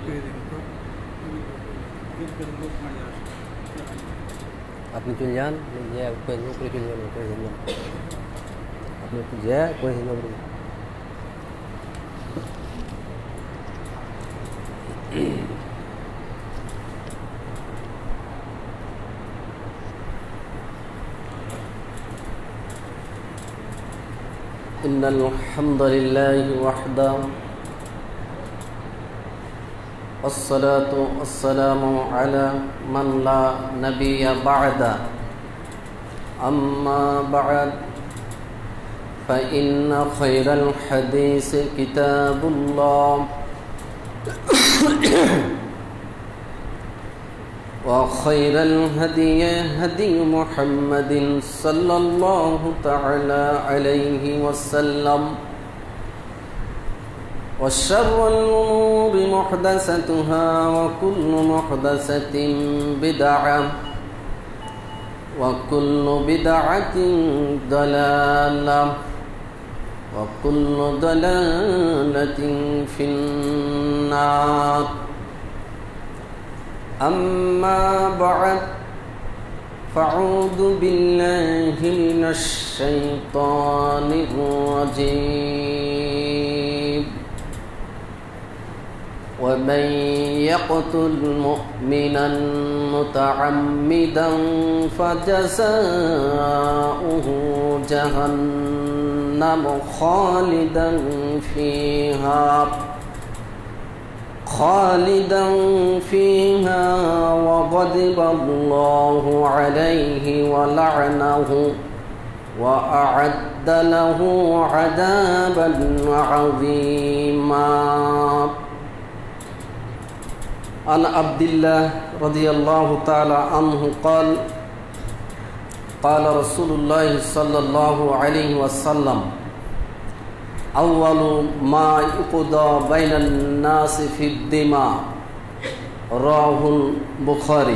আপনি চলে যান, যে করে চলে যাবেন, করে দিলাম আপনি একটু যা করে দিলাম। إن الحمد لله وحده والصلاة والسلام على من لا نبي بعده أما بعد فإن خير الحديث كتاب الله وخير الهدي هدي محمد صلى الله تعالى عليه وسلم وشر الأمور محدثاتها وكل محدثة بدعة وكل بدعة ضلالة وكل ضلالة في النار. أما بعد فأعوذ بالله من الشيطان الرجيم. ومن يقتل مؤمنا متعمدا فجزاؤه جهنم خالدا فيها وغضب الله عليه ولعنه وأعد له عذابا عظيما. عن عبد الله رضي الله تعالى عنه قال قال رسول الله صلى الله عليه وسلم أول ما يقضى بين الناس في الدماء رواه البخاري.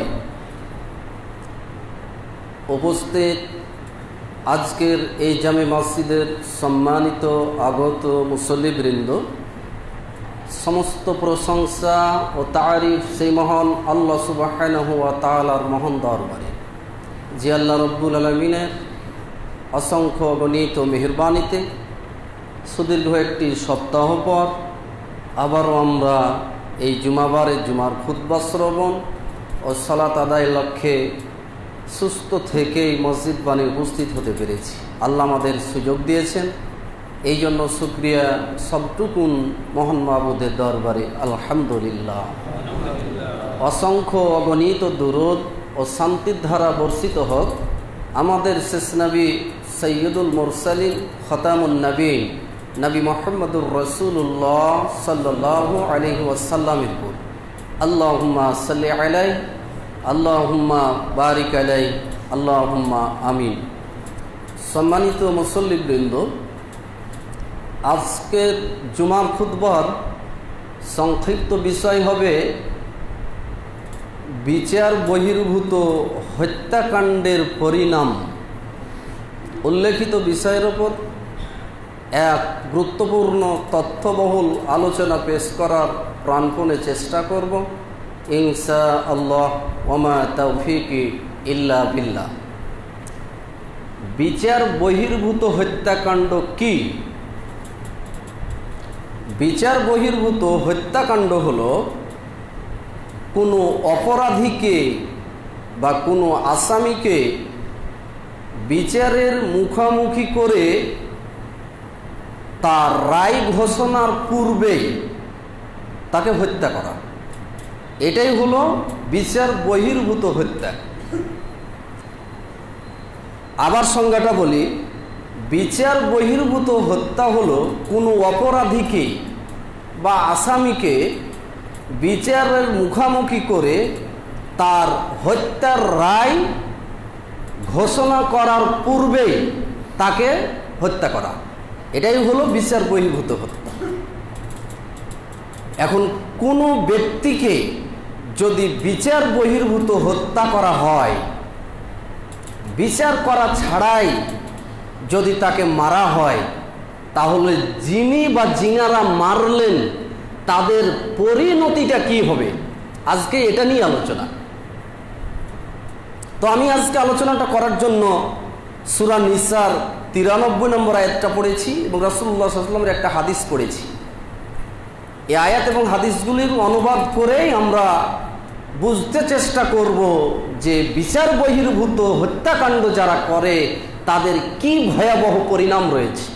উপস্থিত আজকের এই জামে মসজিদের সম্মানিত আগত মুসল্লিবৃন্দ, সমস্ত প্রশংসা ও তারিফ সেই মহান আল্লাহ সুবহানাহু ওয়া তাআলার মহান দরবারে, যে আল্লাহ রব্বুল আলামিনের অসংখ্য অগণিত মেহেরবানিতে সুদীর্ঘ একটি সপ্তাহ পর আবারও আমরা এই জুমাবারে জুমার খুতবা শ্রবণ ও সালাত আদায়ের লক্ষ্যে সুস্থ থেকেই মসজিদ বানে উপস্থিত হতে পেরেছি। আল্লাহ আমাদের সুযোগ দিয়েছেন, এই জন্য শুকরিয়া সবটুকুন মহান মাবুদের দরবারে আলহামদুলিল্লাহ। অসংখ্য অগণিত দুরূদ ও শান্তির ধারা বর্ষিত হোক আমাদের শেষ নবী সৈয়দুল মুরসালিন খতামুন নবীন নবী মুহাম্মদুর রাসূলুল্লাহ সাল্লাল্লাহু আলাইহি ওয়াসাল্লামের উপর। আল্লাহুম্মা সাল্লি আলাইহি আল্লাহুম্মা বারিক আলাইহি আল্লাহুম্মা আমিন। সম্মানিত মুসল্লিবৃন্দ, আজকের জুমার খুতবার সংক্ষিপ্ত বিষয় হবে বিচার বহির্ভূত হত্যাকাণ্ডের পরিণাম। উল্লেখিত বিষয়ের ওপর এক গুরুত্বপূর্ণ তথ্যবহুল আলোচনা পেশ করার প্রাণপণে চেষ্টা করব ইনশাআল্লাহ। ওমা তাওফিকি ইল্লা বিল্লাহ। বিচার বহির্ভূত হত্যাকাণ্ড কি? বিচার বহির্ভূত হত্যাকাণ্ড হলো কোনো অপরাধীকে বা কোনো আসামিকে বিচারের মুখোমুখি করে তার রায় ঘোষণার পূর্বেই তাকে হত্যা করা, এটাই হলো বিচার বহির্ভূত হত্যা। আবার সংজ্ঞাটা বলি, বিচার বহির্ভূত হত্যা হলো কোনো অপরাধীকে বা আসামিকে বিচারের মুখোমুখি করে তার হত্যার রায় ঘোষণা করার পূর্বেই তাকে হত্যা করা, এটাই হলো বিচার বহির্ভূত হত্যা। এখন কোনো ব্যক্তিকে যদি বিচার বহির্ভূত হত্যা করা হয়, বিচার করা ছাড়াই যদি তাকে মারা হয়, তাহলে যিনি বা যিনারা মারলেন তাদের পরিণতিটা কি হবে, আজকে এটা নিয়ে আলোচনা। তো আমি আজকে আলোচনাটা করার জন্য সূরা নিসার 93 নম্বর আয়াতটা পড়েছি এবং রাসূলুল্লাহ সাল্লাল্লাহু আলাইহি ওয়াসাল্লামের একটা হাদিস পড়েছি। এই আয়াত এবং হাদিসগুলির অনুবাদ করেই আমরা বুঝতে চেষ্টা করব যে বিচার বহির্ভূত হত্যাকাণ্ড যারা করে তাদের কি ভয়াবহ পরিণাম রয়েছে।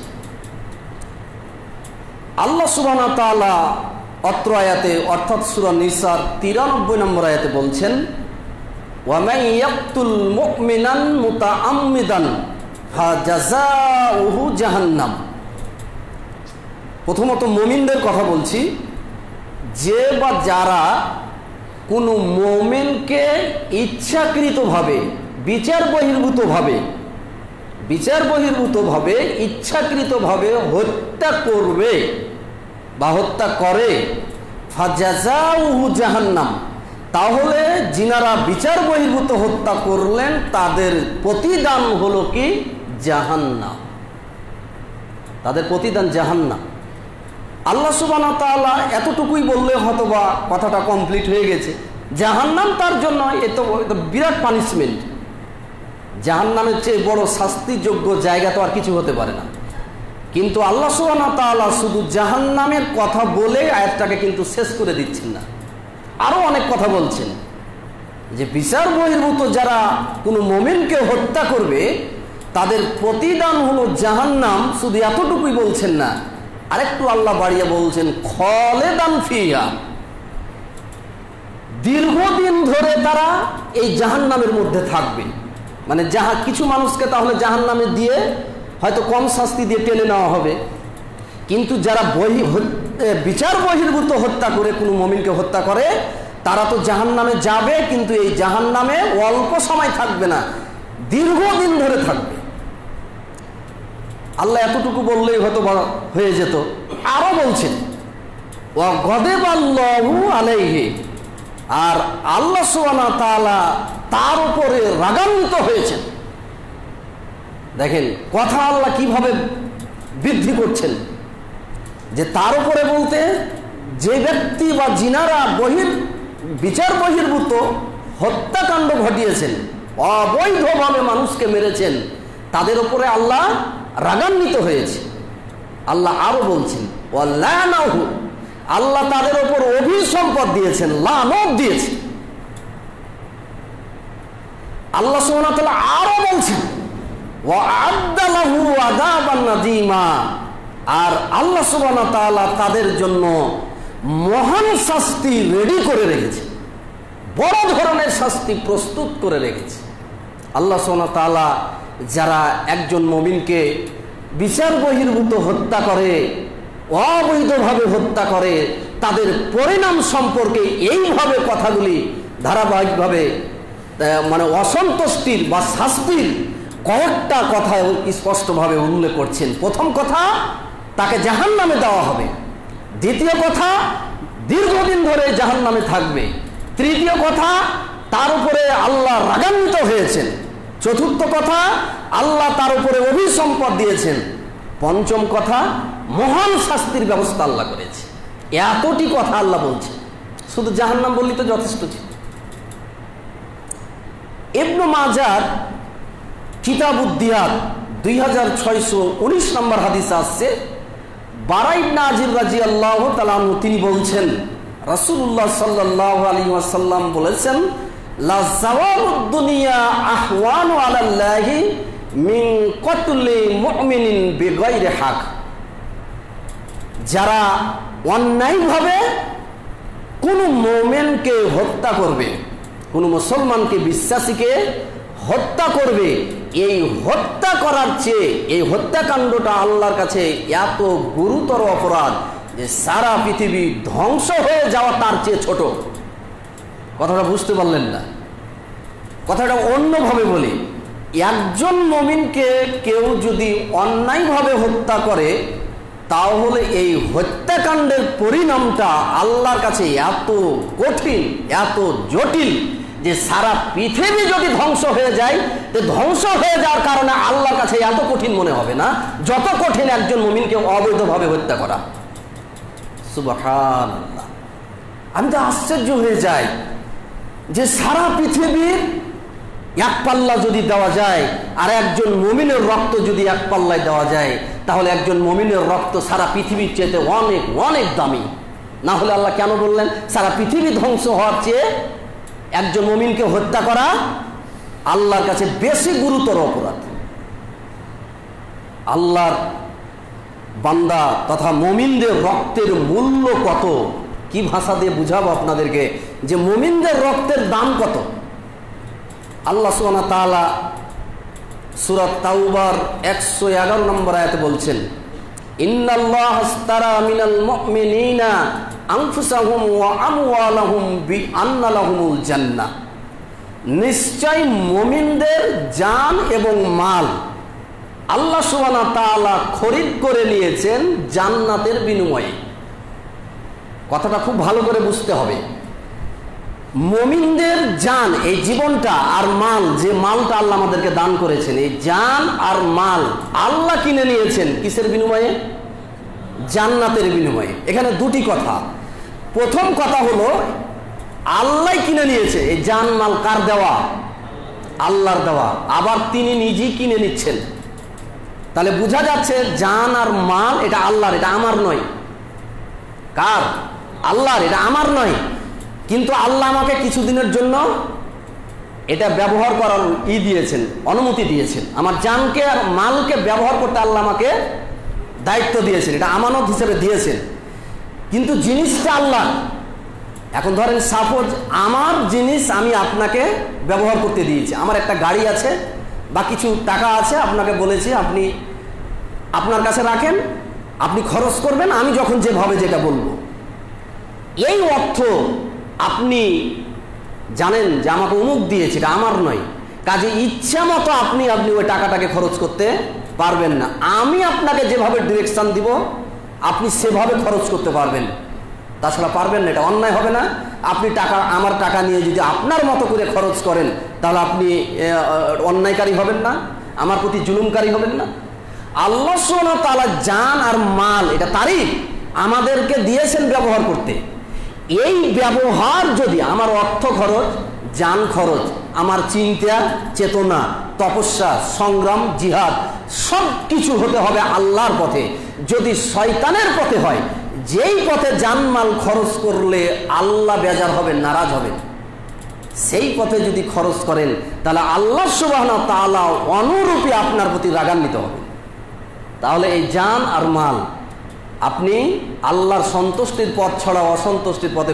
আল্লাহ সুবহানাহু ওয়া তাআলা অত্র আয়াতে অর্থাৎ সূরা নিসার 93 নম্বর আয়াতে বলছেন, ওয়া মান ইয়াকতুল মুমিনান মুতাআম্মিদান ফাজাযাউহু জাহান্নাম। প্রথমত মুমিনদের কথা বলছি, যে বা যারা কোনো মুমিনকে ইচ্ছাকৃতভাবে বিচার বহির্ভূতভাবে ইচ্ছাকৃতভাবে হত্যা করবে বা হত্যা করে, ফাজাযাউহু জাহান্নাম, তাহলে যিনারা বিচার বহির্ভূত হত্যা করলেন তাদের প্রতিদান হলো কি জাহান্নাম, তাদের প্রতিদান জাহান্নাম। আল্লাহ সুবহানাহু ওয়া তাআলা এতটুকুই বললে হয়তোবা কথাটা কমপ্লিট হয়ে গেছে। জাহান্নাম তার জন্য এত বিরাট পানিশমেন্ট, জাহান্নামের চেয়ে বড় শাস্তিযোগ্য জায়গা তো আর কিছু হতে পারে না। কিন্তু আল্লাহ সুবহানাহু ওয়া তাআলা শুধু জাহান্নামের কথা বলে আয়াতটাকে কিন্তু শেষ করে দিচ্ছেন না, আরো অনেক কথা বলছেন যে বিচার বহির্ভূত যারা কোনো মুমিনকে হত্যা করবে তাদের প্রতিদান হলো জাহান্নাম। শুধু এতটুকুই বলছেন না, আরেকটু আল্লাহ বাড়িয়ে বলছেন খালিদান ফিহা, দীর্ঘদিন ধরে তারা এই জাহান্নামের মধ্যে থাকবে। মানে কিছু মানুষকে তাহলে জাহান্নামে দিয়ে হয়তো কম শাস্তি দিয়ে টেনে নেওয়া হবে, কিন্তু যারা বিচার বহির্ভূত হত্যা করে কোনো মুমিনকে হত্যা করে তারা তো জাহান্নামে যাবে, কিন্তু এই জাহান্নামে অল্প সময় থাকবে না, দীর্ঘদিন ধরে থাকবে। আল্লাহ এতটুকু বললেই হয়তো হয়ে যেত। আরো বলছেন ওয়া গদিবাল্লাহু আলাইহি, আর আল্লাহ সুবহানাহু ওয়া তাআলা তার উপরে রাগান্বিত হয়েছেন। দেখেন কথা আল্লাহ কিভাবে বৃদ্ধি করছেন, যে তার উপরে বলতে যে ব্যক্তি বা যিনারা বিচার বহির্ভূত হত্যাকাণ্ড ঘটিয়েছেন, অবৈধভাবে মানুষকে মেরেছেন, তাদের উপরে আল্লাহ রাগান্বিত হয়েছে। আল্লাহ আরো বলছেন ওয়ালানাহু, আল্লাহ তাদের উপর অভিসম্পদ দিয়েছেন, লানত দিয়েছেন। আল্লাহ সুবহানাহু ওয়া তাআলা আরো বলছেন ওয়া আ'আদ্দা লাহু আযাবান নাযীমা, আর আল্লাহ সুবহানাহু ওয়া তাআলা তাদের জন্য মহান শাস্তি রেডি করে রেখেছে, বড় ধরনের শাস্তি প্রস্তুত করে রেখেছে। আল্লাহ সুবহানাহু ওয়া তাআলা যারা একজন মুমিনকে বিচার বহির্ভূত হত্যা করে, অবৈধভাবে হত্যা করে, তাদের পরিণাম সম্পর্কে এইভাবে কথাগুলি ধারাবাহিকভাবে মানে অসন্তুষ্টির বা শাস্তির কয়েকটা কথা স্পষ্টভাবে উল্লেখ করছেন। প্রথম কথা, তাকে জাহান্নামে দেওয়া হবে। দ্বিতীয় কথা, দীর্ঘদিন ধরে জাহান্নামে থাকবে। তৃতীয় কথা, তার উপরে আল্লাহ রাগান্বিত হয়েছেন। চতুর্থ কথা, আল্লাহ তার উপরে অভিসম্পদ দিয়েছেন। পঞ্চম কথা, মহান শাস্তির ব্যবস্থা আল্লাহ করেছে। এতটি কথা আল্লাহ বলছে, শুধু জাহান্নাম বললেই তো যথেষ্ট ছিল। ইবনে মাজার কিতাবুদ্দিয়াত 2619 নম্বর হাদিস আসছে, বারা ইবনে আজিব রাদিয়াল্লাহু তাআলা আনহু তিনি বলছেন, রাসূলুল্লাহ সাল্লাল্লাহু আলাইহি ওয়াসাল্লাম বলেছেন, লা যাওয়ালুদ দুনিয়া আহওয়ানু আলাল্লাহি মিন কতলি মুমিনিন বিগাইরি হক। যারা অন্যায়ভাবে কোনো মুমিনকে হত্যা করবে, কোনো মুসলমানকে বিশ্বাসীকে হত্যা করবে, এই হত্যা করার চেয়ে এই হত্যাকাণ্ডটা আল্লাহর কাছে এত গুরুতর অপরাধ যে সারা পৃথিবী ধ্বংস হয়ে যাওয়া তার চেয়ে ছোট। কথাটা বুঝতে পারলেন না? কথাটা অন্যভাবে বলি, একজন মুমিনকে কেউ যদি অন্যায়ভাবে হত্যা করে তাহলে এই হত্যাকাণ্ডের পরিণামটা আল্লাহর কাছে এত কঠিন, এত জটিল যে সারা পৃথিবী যদি ধ্বংস হয়ে যায়, ধ্বংস হয়ে যাওয়ার কারণে আল্লাহর কাছে এত কঠিন মনে হবে না যত কঠিন একজন মুমিনকে অবৈধভাবে হত্যা করা। সুবহানাল্লাহ। আমি তো আশ্চর্য হয়ে যাই যে সারা পৃথিবীর এক পাল্লা যদি দেওয়া যায় আর একজন মুমিনের রক্ত যদি এক পাল্লায় দেওয়া যায়, তাহলে একজন মুমিনের রক্ত সারা পৃথিবীর চেয়ে অনেক অনেক দামি। না হলে আল্লাহ কেন বললেন সারা পৃথিবী ধ্বংস হওয়ার চেয়ে একজন মুমিনকে হত্যা করা আল্লাহর কাছে বেশি গুরুতর অপরাধ? আল্লাহর বান্দা তথা মুমিনদের রক্তের মূল্য কত, কি ভাষা দিয়ে বুঝাবো আপনাদেরকে যে মুমিনদের রক্তের দাম কত? আল্লাহ সুবহানাহু ওয়া তাআলা সূরা তাওবার 111 নম্বর আয়াতে বলছেন, ইন্নাল্লাহা আশতারা মিনাল মুমিনিনা আনফুসাহুম ওয়া আমওয়ালাহুম বিআন্না লাহুমুল জান্নাহ। নিশ্চয় মুমিনদের জান এবং মাল আল্লাহ সুবহানাহু ওয়া তাআলা খরিদ করে নিয়েছেন জান্নাতের বিনিময়ে। কথাটা খুব ভালো করে বুঝতে হবে। মুমিনদের জান, এই জীবনটা, আর মাল, যে মালটা আল্লাহ আমাদেরকে দান করেছেন, এই জান আর মাল আল্লাহ কিনে নিয়েছেন কিসের বিনিময়ে? জান্নাতের বিনিময়ে। এখানে দুটি কথা। প্রথম কথা হলো আল্লাহ কিনে নিয়েছে। এই জান মাল কার দেওয়া? আল্লাহর দেওয়া। আবার তিনি নিজেই কিনে নিচ্ছেন। তাহলে বোঝা যাচ্ছে জান আর মাল এটা আল্লাহর, এটা আমার নয়। কার? আল্লাহর, এটা আমার নয়। কিন্তু আল্লাহ আমাকে কিছুদিনের জন্য এটা ব্যবহার করার দিয়েছেন, অনুমতি দিয়েছেন। আমার জানকে আর মালকে ব্যবহার করতে আল্লাহ আমাকে দায়িত্ব দিয়েছেন, এটা আমানত হিসেবে দিয়েছেন। কিন্তু জিনিসটা আল্লাহ। এখন ধরেন সাপোজ আমার জিনিস আমি আপনাকে ব্যবহার করতে দিয়েছি। আমার একটা গাড়ি আছে বা কিছু টাকা আছে, আপনাকে বলেছি আপনি আপনার কাছে রাখেন, আপনি খরচ করবেন আমি যখন যেভাবে যেটা বলবো। এই অর্থ আপনি জানেন যে আমাকে অমুক দিয়েছে, এটা আমার নয়। কাজে ইচ্ছা মতো আপনি ওই টাকাটাকে খরচ করতে পারবেন না। আমি আপনাকে যেভাবে ডিরেকশন দিব আপনি সেভাবে খরচ করতে পারবেন, তাছাড়া পারবেন না। এটা অন্যায় হবে না? আপনি আমার টাকা নিয়ে যদি আপনার মতো করে খরচ করেন তাহলে আপনি অন্যায়কারী হবেন না, আমার প্রতি জুলুমকারী হবেন না? আল্লাহ সুবহানাহু ওয়া তাআলা জান আর মাল এটা তারই, আমাদেরকে দিয়েছেন ব্যবহার করতে। এই ব্যবহার যদি আমার অর্থ খরচ, জান খরচ, আমার চিন্তা চেতনা, তপস্যা, সংগ্রাম, জিহাদ সব কিছু হতে হবে আল্লাহর পথে। যদি শয়তানের পথে হয়, যেই পথে জানমাল খরচ করলে আল্লাহ বেজার হবেন, নারাজ হবেন, সেই পথে যদি খরচ করেন তাহলে আল্লাহ সুবহানাহু ওয়া তাআলা অনুরূপী আপনার প্রতি রাগান্বিত হবেন। তাহলে এই জান আর মাল আপনি আল্লাহর সন্তুষ্টির পথ ছাড়া অসন্তুষ্টির পথে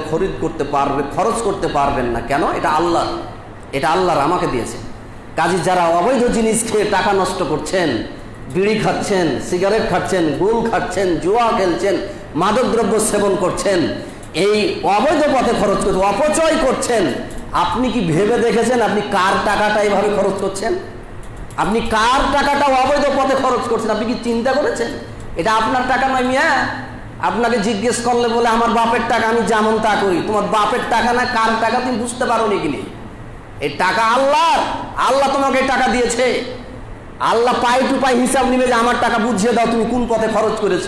খরচ করতে পারবেন না। কেন? এটা আল্লাহ, এটা আল্লাহর, আমাকে দিয়েছে। কাজী যারা অবৈধ জিনিস খেয়ে টাকা নষ্ট করছেন, বিড়ি খাচ্ছেন, সিগারেট খাচ্ছেন, গুল খাচ্ছেন, জুয়া খেলছেন, মাদকদ্রব্য সেবন করছেন, এই অবৈধ পথে খরচ করছেন, অপচয় করছেন, আপনি কি ভেবে দেখেছেন আপনি কার টাকাটা এইভাবে খরচ করছেন? আপনি কার টাকাটা অবৈধ পথে খরচ করছেন আপনি কি চিন্তা করেছেন? এটা আপনার টাকা নয় মিয়া। আপনাকে জিজ্ঞেস করলে বলে আমার বাপের টাকা, আমি যেমন তা করি। তোমার বাপের টাকা না, কার টাকা তুমি বুঝতে পারো নি কিনি? এই টাকা আল্লাহর, আল্লাহ তোমাকে টাকা দিয়েছে। আল্লাহ পাই টু পাই হিসাব নিবে যে আমার টাকা বুঝিয়ে দাও তুমি কোন পথে খরচ করেছো।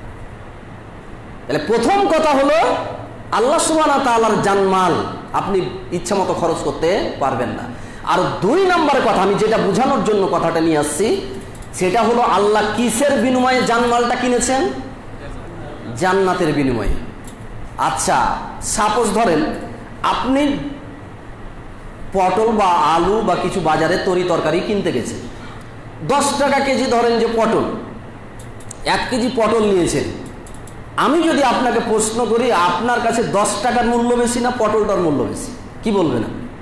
তাহলে প্রথম কথা হলো আল্লাহ সুবহানাহু ওয়া তাআলার জানমাল আপনি ইচ্ছা মতো খরচ করতে পারবেন না। আর দুই নম্বরের কথা, আমি যেটা বোঝানোর জন্য কথাটা নিয়ে আসছি, সেটা হলো আল্লাহ কিসের বিনিময়ে জানমালটা কিনেছেন? জান্নাতের বিনিময়ে। আচ্ছা, সাপোজ ধরেন আপনি পটল বা আলু বা কিছু বাজারে তরি তরকারি কিনতে গেছেন, 10 টাকা কেজি ধরেন যে পটল, 1 কেজি পটল নিয়েছেন। আমি যদি আপনাকে প্রশ্ন করি আপনার কাছে 10 টাকার মূল্য বেশি না পটলটার মূল্য বেশি, কি বলবেন?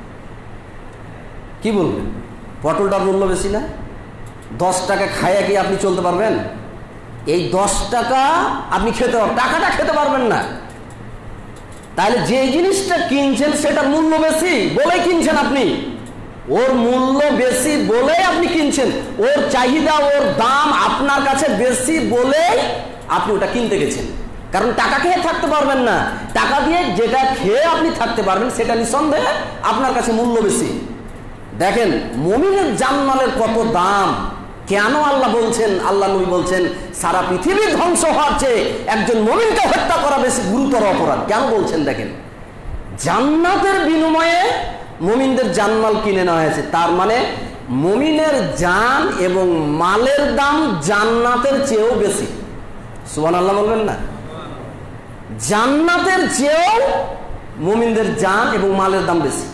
কি বলবেন? পটলটার মূল্য বেশি না? 10 টাকা খাইয়া কি আপনি চলতে পারবেন? এই 10 টাকা আপনি খেতে পারবেন, টাকাটা খেতে পারবেন না। তাহলে যে জিনিসটা কিনছেন সেটার মূল্য বেশি বলে কিনছেন আপনি, ওর মূল্য বেশি বলে আপনি কিনছেন, ওর চাহিদা, ওর দাম আপনার কাছে বেশি বলে আপনি ওটা কিনতে গেছেন। কারণ টাকা খেয়ে থাকতে পারবেন না, টাকা দিয়ে যেটা খেয়ে আপনি থাকতে পারবেন সেটা নিঃসন্দেহে আপনার কাছে মূল্য বেশি। দেখেন মুমিনের জানমালের কত দাম, কেন আল্লাহ বলছেন, আল্লাহ নবী বলছেন সারা পৃথিবী ধ্বংস হওয়ার চেয়ে একজন মুমিনকে হত্যা করা বেশি গুরুতর অপরাধ? কেন বলছেন দেখেন, জান্নাতের বিনিময়ে মুমিনদের জানমাল কিনে নেওয়া হয়েছে। তার মানে মুমিনের জান এবং মালের দাম জান্নাতের চেয়েও বেশি। সুবহানাল্লাহ বলবেন না? জান্নাতের চেয়েও মুমিনদের জান এবং মালের দাম বেশি।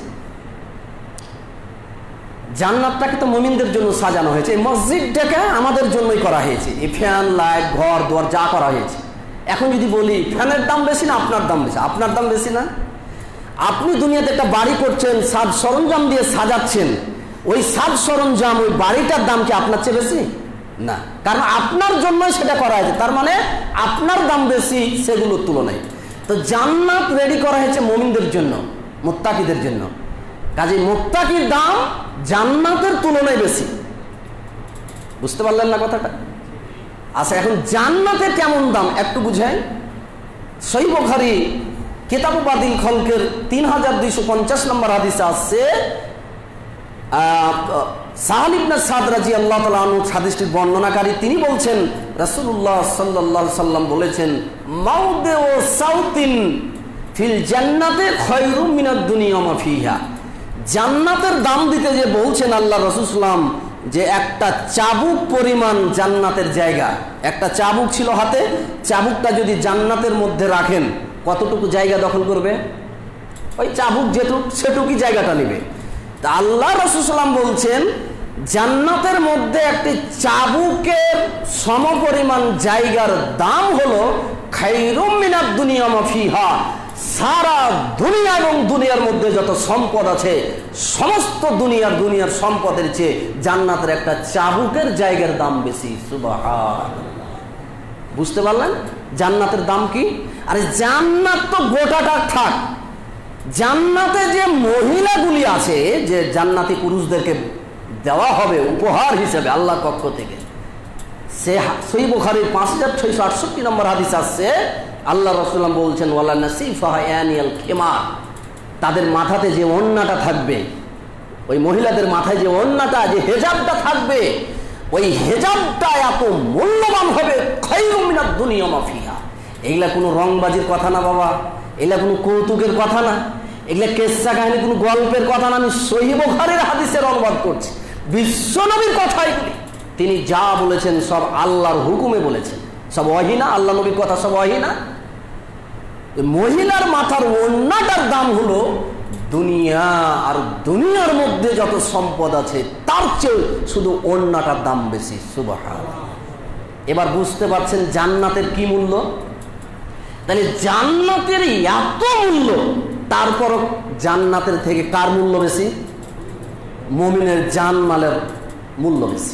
জান্নাতটাকে তো মুমিনদের জন্য সাজানো হয়েছে, এই মসজিদটাকে আমাদের জন্যই করা হয়েছে। এই ফ্যান, লাইট, ঘর দুয়ার যা করা হয়েছে। এখন যদি বলি ফ্যানের দাম বেশি না আপনার দাম বেশি? আপনার দাম বেশি না? আপনি দুনিয়াতে একটা বাড়ি করছেন, সাজ সরঞ্জাম দিয়ে সাজাচ্ছেন, ওই সাজ সরঞ্জাম, ওই বাড়িটার দাম কি আপনার চেয়ে বেশি? না, কারণ আপনার জন্যই সেটা করা হয়েছে। তার মানে আপনার দাম বেশি সেগুলোর তুলনায়। তো জান্নাত রেডি করা হয়েছে মুমিনদের জন্য, মুত্তাকিদের জন্য। কাজে মুত্তাকির দাম জান্নাতের তুলনায় বেশি। বুঝতে পারলেন না কথাটা? আচ্ছা, এখন জান্নাতের কেমন দাম একটু বুঝাই। সহিহ বুখারী কিতাবু বাদিল খলকের 3250 নম্বর হাদিসে আসছে, সাহাল ইবনে সাদ রাদিয়াল্লাহু তাআলা আনহু হাদিসটির বর্ণনাকারী, তিনি বলছেন রাসূলুল্লাহ সাল্লাল্লাহু আলাইহি সাল্লাম বলেছেন, মাউদিউ সাউতিন ফিল জান্নাতি খায়রুম মিনাদ দুনিয়া মা ফিহা। জান্নাতের দাম দিতে যে বলছেন আল্লাহ রাসূল সাল্লাম, যে একটা চাবুক পরিমাণ জান্নাতের জায়গা, একটা চাবুক ছিল হাতে, চাবুকটা যদি জান্নাতের মধ্যে রাখেন কতটুকু জায়গা দখল করবে? ওই চাবুক যেটুক সেটুকুই জায়গাটা নেবে। তা আল্লাহ রাসূল সাল্লাম বলছেন জান্নাতের মধ্যে একটি চাবুকের সমপরিমাণ জায়গার দাম হলো খায়রুম মিনাদ দুনিয়া মা ফিহা। সারা দুনিয়া এবং দুনিয়ার মধ্যে যত সম্পদ আছে সমস্ত দুনিয়ার সম্পদের চেয়ে জান্নাতের একটা চাবুকের জায়গার দাম বেশি। সুবহানাল্লাহ। বুঝতে পারলেন জান্নাতের দাম কি? আরে জান্নাত তো গোটাটা থাক, জান্নাতে যে মহিলাগুলি আছে, যে জান্নাতি পুরুষদেরকে দেওয়া হবে উপহার হিসেবে আল্লাহর পক্ষ থেকে, সে সহিহ বুখারীর 5668 নম্বর হাদিস আসছে, আল্লাহ রাসূল বলছেন ওয়ালা নাসিফাহা ইয়ানিয়াল খিমার। তাদের মাথাতে যে ওড়নাটা থাকবে, ওই মহিলাদের মাথায় যে ওড়নাটা, যে হেজাবটা থাকবে, ওই হেজাবটা এত মূল্যবান হবে খায়রুম মিনাদ দুনিয়া মা ফিহা। এগুলা কোনো রংবাজির কথা না বাবা, এগুলা কোনো কৌতুকের কথা না, এগুলা কেসা কাহিনী কোনো গল্পের কথা না। আমি সহিহ বুখারীর হাদিসের অনুবাদ করছি, বিশ্বনবীর কথা এগুলি। তিনি যা বলেছেন সব আল্লাহর হুকুমে বলেছেন, সব ওয়াহি না, আল্লাহ নবীর কথা সব ওয়াহি না। মহিলার মাথার ওড়নাটার দাম হলো দুনিয়া, আর দুনিয়ার মধ্যে যত সম্পদ আছে তার চেয়ে শুধু ওড়নাটার দাম বেশি। সুবহানাল্লাহ। এবার বুঝতে পারছেন জান্নাতের কি মূল্য? তাহলে জান্নাতের এত মূল্য, তারপরও জান্নাতের থেকে কার মূল্য বেশি? মুমিনের জানমালের মূল্য বেশি।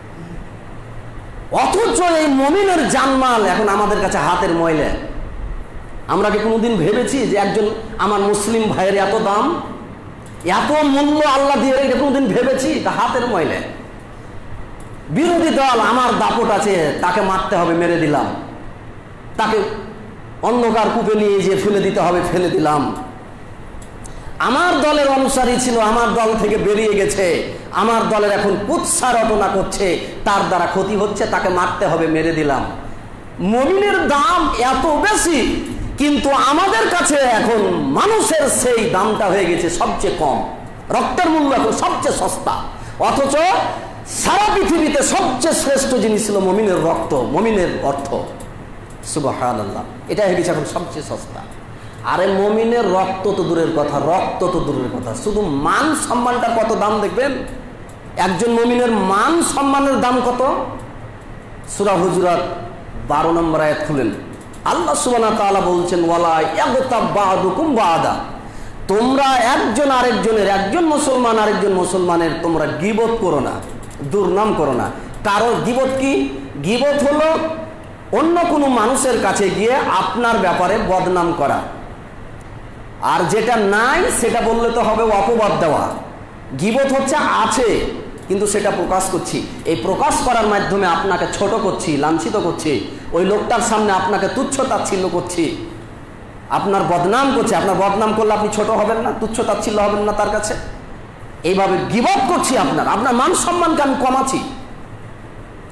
অথচ এই মুমিনের জানমাল এখন আমাদের কাছে হাতের ময়লা। আমরা কি কোনোদিন ভেবেছি যে একজন আমার মুসলিম ভাইয়ের এত দাম, এত মূল্য আল্লাহ দিয়ে, এটা কোনোদিন ভেবেছি? তা হাতের ময়লা। বিরোধী দল আমার দাপট আছে, তাকে মারতে হবে, মেরে দিলাম, তাকে অন্ধকার কূপে নিয়ে যে ফেলে দিতে হবে, ফেলে দিলাম। আমার দলের অনুসারী ছিল, আমার দল থেকে বেরিয়ে গেছে, আমার দলের এখন কুৎসা রটনা করছে, তার দ্বারা ক্ষতি হচ্ছে, তাকে মারতে হবে, মেরে দিলাম। মুমিনের দাম এত বেশি, কিন্তু আমাদের কাছে এখন মানুষের সেই দামটা হয়ে গেছে সবচেয়ে কম। রক্তের মূল্য এখন সবচেয়ে সস্তা, অথচ সারা পৃথিবীতে সবচেয়ে শ্রেষ্ঠ জিনিস ছিল মুমিনের রক্ত, মুমিনের অর্থ। সুবহানাল্লাহ। এটা হয়ে গেছে এখন সবচেয়ে সস্তা। আরে মুমিনের রক্ত তো দূরের কথা, রক্ত তো দূরের কথা, শুধু মান সম্মানটা কত দাম দেখবেন। একজন মুমিনের মান সম্মানের দাম কত? সূরা হুজুরাত 12 নম্বর আয়াত খুলেন, আল্লাহ সুবহানাহু ওয়া তাআলা বলছেন ওয়ালা ইয়াগতাব বা'দুকুম বা'দা। তোমরা একজন আরেকজনের, একজন মুসলমান আরেকজন মুসলমানের তোমরা গীবত করো না, দুর্নাম করো না। কারো গীবত কি? গীবত হলো অন্য কোনো মানুষের কাছে গিয়ে আপনার ব্যাপারে বদনাম করা, আর যেটা নাই সেটা বললে তো হবে অপবাদ দেওয়া। গীবত হচ্ছে আছে কিন্তু সেটা প্রকাশ করছি, এই প্রকাশ করার মাধ্যমে আপনাকে ছোট করছি, লাঞ্ছিত করছি, ওই লোকটার সামনে আপনাকে তুচ্ছ তাচ্ছিল্য করছি, আপনার বদনাম করছে। আপনার বদনাম করলে আপনি ছোট হবেন না, তুচ্ছ তাচ্ছিল্য হবেন না তার কাছে। এইভাবে গীবত করছি, আপনার মান সম্মানকে আমি কমাচ্ছি।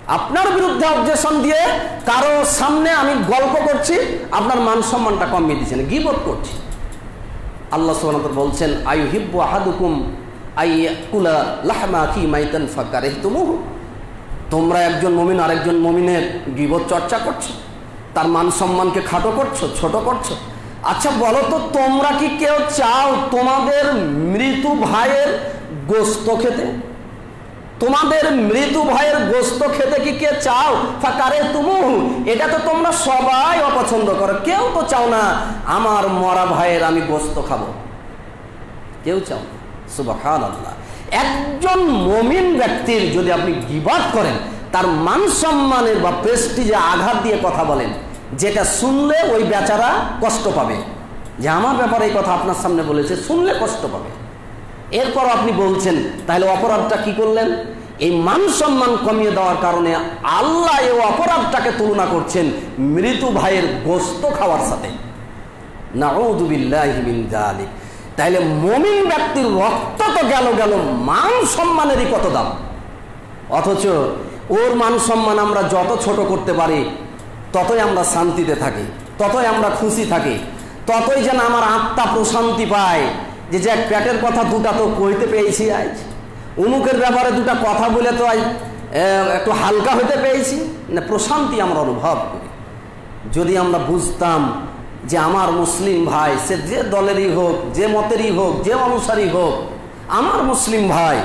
আপনার বিরুদ্ধে অবজেকশন দিয়ে কারো সামনে আমি গল্প করছি, আপনার মান সম্মানটা কমিয়ে দিচ্ছেন, গীবত করছি। আল্লাহ সুবহানাহু ওয়া তাআলা বলছেন আইয়ুহিব্বু আহাদুকুম আইয়াকুলা লাহমা আখি মাইতান ফাকারিহতুমুহু, তোমরা একজন মুমিন আরেকজন মুমিনের গীবত চর্চা করছো, তার মান সম্মানকে খাটো করছো, ছোট করছো। আচ্ছা বলো তো, তোমরা কি কেউ চাও তোমাদের মৃত ভাইয়ের গোশত খেতে? তোমাদের মৃত ভাইয়ের গোশত খেতে কি কে চাও? ফাকারিহতুমুহু, এটা তো তোমরা সবাই অপছন্দ করো, কেউ তো চাও না আমার মরা ভাইয়ের আমি গোশত খাবো, কেউ চাও না। সুবহানাল্লাহ। একজন মুমিন ব্যক্তির যদি আপনি গীবত করেন, তার মান সম্মানের বা প্রেস্টিজে আঘাত দিয়ে কথা বলেন, যেটা শুনলে ওই বেচারা কষ্ট পাবে, যে আমার ব্যাপারে এই কথা আপনার সামনে বলেছে, শুনলে কষ্ট পাবে। এরপর আপনি বলছেন, তাহলে অপরাধটা কি করলেন? এই মান সম্মান কমিয়ে দেওয়ার কারণে আল্লাহ এই অপরাধটাকে তুলনা করছেন মৃত ভাইয়ের গোশত খাওয়ার সাথে। নাউযু বিল্লাহি মিন যালিক। তাইলে মুমিন ব্যক্তির রক্ত তো গেল, মান সম্মানেরই কত দাম। অথচ ওর মান সম্মান আমরা যত ছোট করতে পারি, ততই আমরা শান্তিতে থাকি, ততই আমরা খুশি থাকি, ততই যেন আমার আত্মা প্রশান্তি পায়, যে যে পেটের কথা দুটা তো কইতে পেয়েছি, আজ উমুকের ব্যাপারে দুটা কথা বলে তো আজ একটু হালকা হতে পেয়েছি, না প্রশান্তি আমরা অনুভব করি। যদি আমরা বুঝতাম যে আমার মুসলিম ভাই, সে যে দলেরই হোক, যে মতেরই হোক, যে অনুসারী হোক, আমার মুসলিম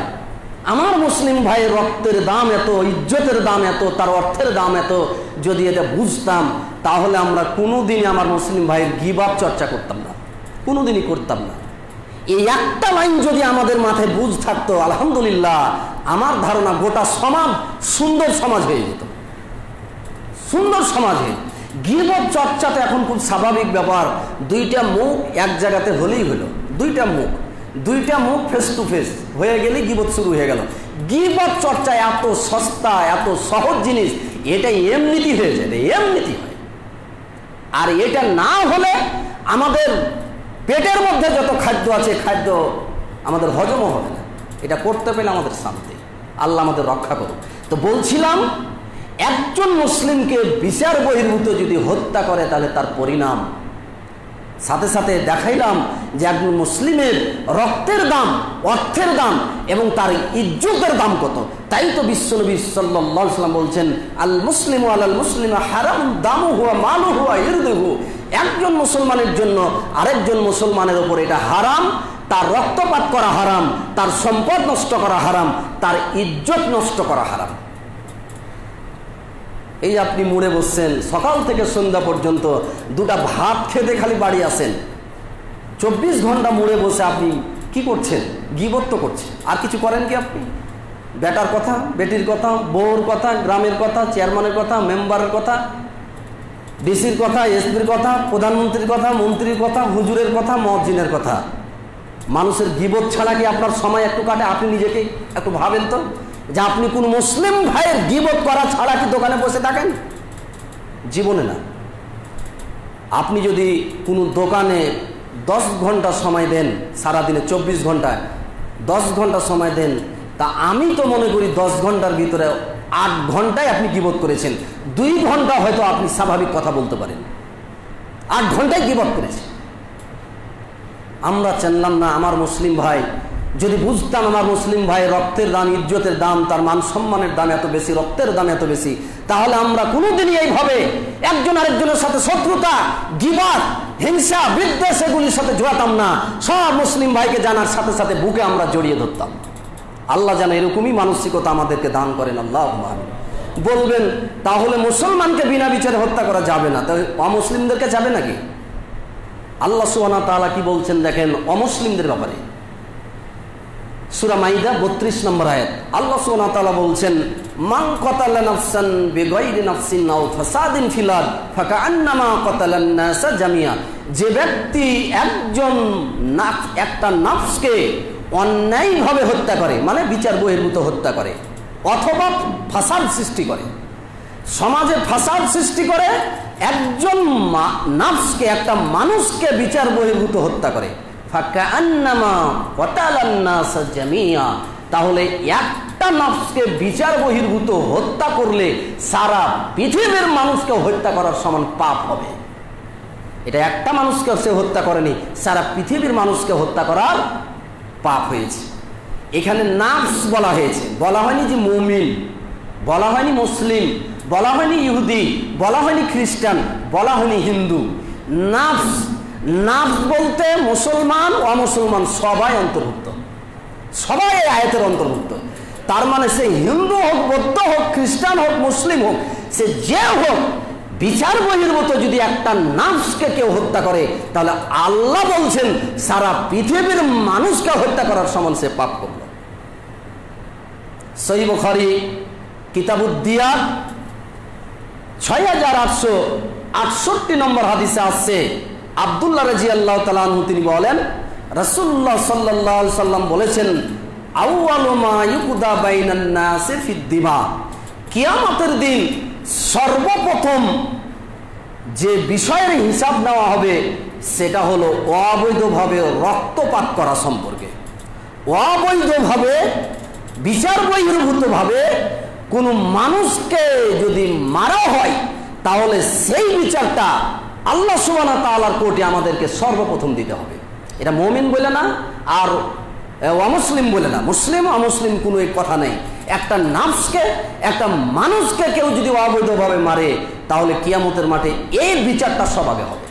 ভাইয়ের রক্তের দাম এত, ইজ্জতের দাম এত, তার অর্থের দাম এত, যদি এটা বুঝতাম, তাহলে আমরা কোনোদিনই আমার মুসলিম ভাইয়ের গীবত চর্চা করতাম না, কোনোদিনই করতাম না। এই একটা লাইন যদি আমাদের মাথায় বুঝ থাকতো, আলহামদুলিল্লাহ, আমার ধারণা গোটা সমাজ সুন্দর সমাজ হয়ে যেত, সুন্দর সমাজ হয়ে। গীবত চর্চাতে এখন খুব স্বাভাবিক ব্যাপার, দুইটা মুখ এক জায়গাতে হলেই হলো, দুইটা মুখ ফেস টু ফেস হয়ে গেলে গীবত শুরু হয়ে গেল। গীবত চর্চা এত সস্তা, এত সহজ জিনিস, এটা এমনিতে হয়ে যায়, এমনিতে হয়। আর এটা না হলে আমাদের পেটের মধ্যে যত খাদ্য আছে, খাদ্য আমাদের হজমও হবে না। এটা করতে পেলে আমাদের শান্তি। আল্লাহ আমাদের রক্ষা করুন। তো বলছিলাম, একজন মুসলিমকে বিচার বহির্ভূত যদি হত্যা করে, তাহলে তার পরিণাম। সাথে সাথে দেখাইলাম যে একজন মুসলিমের রক্তের দাম, অর্থের দাম এবং তার ইজ্জতের দাম কত। তাই তো বিশ্বনবী সাল্লাল্লাহু আলাইহি ওয়াসাল্লাম বলছেন, আল মুসলিমু আলাল মুসলিমা হারাম দামুহু ওয়া মালুহু ওয়া ইরদুহু। একজন মুসলমানের জন্য আরেকজন মুসলমানের উপর এটা হারাম, তার রক্তপাত করা হারাম, তার সম্পদ নষ্ট করা হারাম, তার ইজ্জত নষ্ট করা হারাম। এই আপনি মুড়ে বসছেন, সকাল থেকে সন্ধ্যা পর্যন্ত দুটা ভাত খেতে খালি বাড়ি আসেন, 24 ঘন্টা মুড়ে বসে আপনি কি করছেন? গীবত তো করছেন। আর কিছু করেন কি আপনি? বেটার কথা, বেটির কথা, বউর কথা, গ্রামের কথা, চেয়ারম্যানের কথা, মেম্বারের কথা, ডিসির কথা, এসপির কথা, প্রধানমন্ত্রীর কথা, মন্ত্রীর কথা, হুজুরের কথা, মুয়াজ্জিনের কথা। মানুষের গীবত ছাড়া কি আপনার সময় একটু কাটে? আপনি নিজেকে একটু ভাবেন তো, যে আপনি কোন মুসলিম ভাইয়ের গীবত করা ছাড়া কি দোকানে বসে থাকেন? জীবনে না। আপনি যদি কোনো দোকানে 10 ঘন্টা সময় দেন, সারাদিনে 24 ঘন্টায় 10 ঘন্টা সময় দেন, তা আমি তো মনে করি 10 ঘন্টার ভিতরে 8 ঘন্টায় আপনি গীবত করেছেন। 2 ঘন্টা হয়তো আপনি স্বাভাবিক কথা বলতে পারেন, 8 ঘন্টায় গীবত করেছেন। আমরা জানলাম না আমার মুসলিম ভাই, যদি বুঝতাম আমার মুসলিম ভাই রক্তের দাম, ইজ্জতের দাম, তার মান সম্মানের দাম এত বেশি, রক্তের দাম এত বেশি, তাহলে আমরা কোনোদিনই এইভাবে একজন আরেকজনের সাথে শত্রুতা, গীবত, হিংসা, বিদ্বেষ এগুলির সাথে জড়াতাম না। সব মুসলিম ভাইকে জানার সাথে সাথে বুকে আমরা জড়িয়ে ধরতাম। আল্লাহ যেন এরকমই মানসিকতা আমাদেরকে দান করেন। আল্লাহুম্মা আমিন। বলবেন, তাহলে মুসলমানকে বিনা বিচারে হত্যা করা যাবে না, তাহলে অমুসলিমদেরকে যাবে নাকি? আল্লাহ সুবহানাহু ওয়া তাআলা কি বলছেন দেখেন অমুসলিমদের ব্যাপারে। সূরা মাইদা 32 নম্বর আয়াত। আল্লাহ সুবহানাহু ওয়া তাআলা বলছেন, মান কাতালা নাফসান বিগাইরি নাফসিন আও ফাসাদিন ফিল আরদ ফাকান্নামা কাতালান নাসা জামিয়া। যে ব্যক্তি একটা নফসকে অন্যায়ভাবে হত্যা করে, মানে বিচার বহির্ভূত হত্যা করে, অথবা ফাসাদ সৃষ্টি করে, সমাজে ফাসাদ সৃষ্টি করে, একজন নফসকে, একটা মানুষকে বিচার বহির্ভূত হত্যা করে, ফাকান্নামা কাতালান নাসা জামিয়া, তাহলে একটা নফসকে বিচার বহির্ভূত হত্যা করলে সারা পৃথিবীর মানুষকে হত্যা করার সমান পাপ হবে। এটা একটা মানুষকে সে হত্যা করেনি, সারা পৃথিবীর মানুষকে হত্যা করার পাপ হয়েছে। এখানে নাফস বলা হয়েছে, বলা হয়নি যে মুমিন, বলা হয়নি মুসলিম, বলা হয়নি ইহুদি, বলা হয়নি খ্রিস্টান, বলা হয়নি হিন্দু। নাফস, নাফস বলতে মুসলমান অমুসলমান সবাই অন্তর্ভুক্ত, সবাই এই আয়াতের অন্তর্ভুক্ত। তার মানে সে হিন্দু হোক, বৌদ্ধ হোক, খ্রিস্টান হোক, মুসলিম হোক, সে যে হোক, বিচার বহির্ভূত যদি একটা নাফসকে কেউ হত্যা করে তাহলে আল্লাহ বলছেন সারা পৃথিবীর মানুষকে হত্যা করার সমান সে পাপ করল। সহিহ বুখারী কিতাবুদ্দিয়াত 6868 নম্বর হাদিসে আসছে, আব্দুল্লাহ রাদিয়াল্লাহু তাআলা আনহু তিনি বলেন, রাসূলুল্লাহ সাল্লাল্লাহু আলাইহি সাল্লাম বলেছেন, আউয়ালু মা ইউকদা বাইনান নাসি ফিদ দিমা, কিয়ামতের দিন সর্বপ্রথম যে বিষয়ের হিসাব নেওয়া হবে সেটা হলো অবৈধভাবে রক্তপাত করা সম্পর্কে। অবৈধভাবে বিচার বহির্ভূতভাবে কোনো মানুষকে যদি মারা হয় তাহলে সেই বিচারটা আল্লাহ সুবহানাহু ওয়া তাআলার কোর্টে আমাদেরকে সর্বপ্রথম দিতে হবে। এটা মুমিন বলে না আর অমুসলিম বলে না, মুসলিম অমুসলিম কোনো কথা নেই। একটা নাফসকে, একটা মানুষকে কেউ যদি অবৈধভাবে মারে তাহলে কিয়ামতের মাঠে এই বিচারটা সব আগে হবে।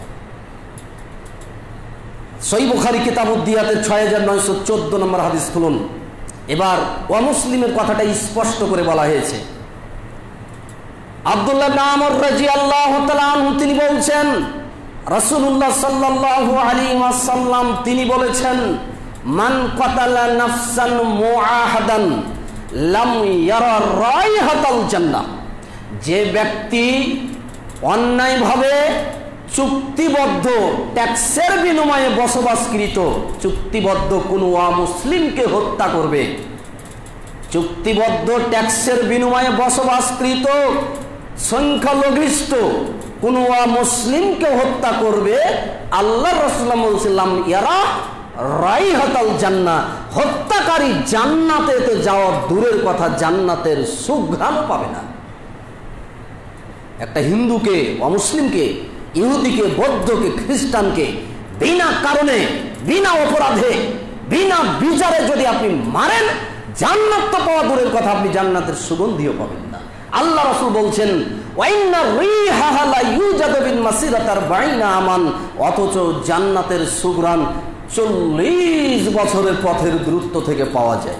সহিহ বুখারী কিতাবুদ্দিয়াতের 6914 নম্বর হাদিস খুলুন। এবার অমুসলিমের কথাটা স্পষ্ট করে বলা হয়েছে। আব্দুল্লাহ ইবনে আমর রাদিয়াল্লাহু তাআলা আনহু তিনি বলছেন, রাসূলুল্লাহ সাল্লাল্লাহু আলাইহি ওয়াসাল্লাম তিনি বলেছেন, মান কাতালা নাফসান মুআহাদান লাম ইয়ারা রাইহাতাল জান্নাহ, যে ব্যক্তি অন্যায়ভাবে চুক্তিবদ্ধ ট্যাক্সের বিনিময়ে বসবাসকৃত চুক্তিবদ্ধ কোনো অমুসলিমকে হত্যা করবে, চুক্তিবদ্ধ ট্যাক্সের বিনিময়ে বসবাসকৃত সংখ্যালঘিষ্ঠ কোনো অমুসলিমকে হত্যা করবে, আল্লাহর রাসূল বলেছিলাম ইয়ারা রাইহাতাল জান্নাহ, হত্যাকারী জান্নাতে যাওয়া দূরের কথা জান্নাতের সুঘ্রাণও পাবে না। একটা হিন্দুকে, অমুসলিমকে, ইহুদিকে, বৌদ্ধকে, খ্রিস্টানকে বিনা কারণে, বিনা অপরাধে, বিনা বিচারে যদি আপনি মারেন, জান্নাত তো পাওয়া দূরের কথা, আপনি জান্নাতের সুগন্ধিও পাবেন না। আল্লাহ রাসূল বলছেন ওয়াইন্না রিহাহা লা ইউজাদু বিন মাসিরাতার বাইনা আমান, অথচ জান্নাতের সুঘ্রাণ 40 বছরের পথের দূরত্ব থেকে পাওয়া যায়।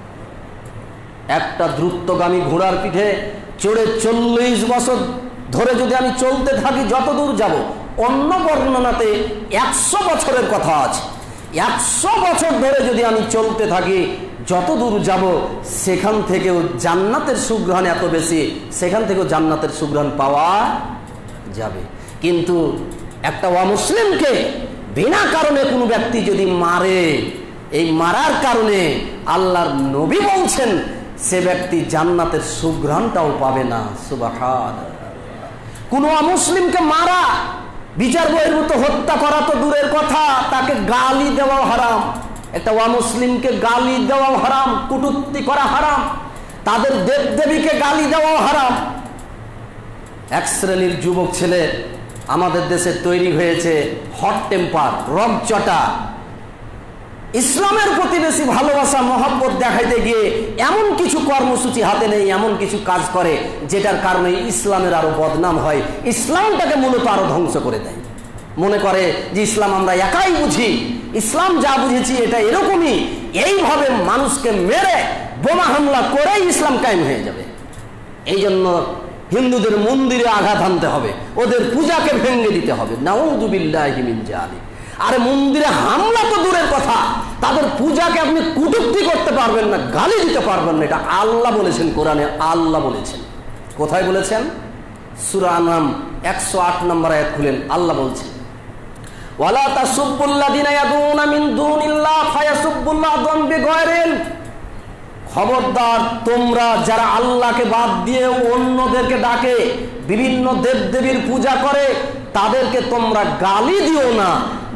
একটা দ্রুতগামী ঘোড়ার পিঠে চড়ে 40 বছর ধরে যদি আমি চলতে থাকি, যত দূর যাব, অন্য বর্ণনাতে 100 বছরের কথা আছে, 100 বছর ধরে যদি আমি চলতে থাকি, যত দূর যাব সেখান থেকেও জান্নাতের সুঘ্রাণ এত বেশি, সেখান থেকেও জান্নাতের সুঘ্রাণ পাওয়া যাবে। কিন্তু একটা অমুসলিমকে বিনা কারণে কোনো ব্যক্তি যদি মারে, এই মারার কারণে আল্লাহর নবী বলছেন সে ব্যক্তি জান্নাতের সুঘ্রাণটাও পাবে না। সুবহানাল্লাহ। কোনো অমুসলিমকে মারা, বিচার বহির্ভূত হত্যা করা তো দূরের কথা, তাকে গালি দেওয়া হারাম। একটা অমুসলিমকে গালি দেওয়া হারাম, কটূক্তি করা হারাম, তাদের দেবদেবীকে গালি দেওয়া হারাম। এক শ্রেণীর যুবক ছেলে আমাদের দেশে তৈরি হয়েছে, হট টেম্পার, রগচটা, ইসলামের প্রতি বেশি ভালোবাসা মহব্বত দেখাইতে গিয়ে এমন কিছু কর্মসূচি হাতে নেই, এমন কিছু কাজ করে যেটার কারণে ইসলামের আরো বদনাম হয়, ইসলামটাকে মূলত আরো ধ্বংস করে দেয়। মনে করে যে ইসলাম আমরা একাই বুঝি, ইসলাম যা বুঝেছি এটা এরকমই, এইভাবে মানুষকে মেরে বোমা হামলা করেই ইসলাম কায়েম হয়ে যাবে। এই জন্য হিন্দুদের মন্দিরে আঘাত আনতে হবে, ওদের পূজাকে ভেঙে দিতে হবে। নাউযু বিল্লাহি মিন যালিক। আরে মন্দিরে হামলা তো দূরের কথা, তাদের পূজাকে আপনি কটূক্তি করতে পারবেন না, গালি দিতে পারবেন না। এটা আল্লাহ বলেছেন কোরআনে, আল্লাহ বলেছেন। কোথায় বলেছেন? সূরা আনআম 108 নম্বর আয়াত খুলেন, আল্লাহ বলছেন ওয়ালা তাসুব্বুল্লাযিনা ইয়াদুনা মিন দুনিল্লাহ ফায়াসুব্বুল্লাহ আদওয়ান বিগায়রিল, খবরদার তোমরা যারা আল্লাহকে বাদ দিয়ে অন্যদেরকে ডাকে, বিভিন্ন দেবদেবীর পূজা করে, তাদেরকে তোমরা গালি দিও না।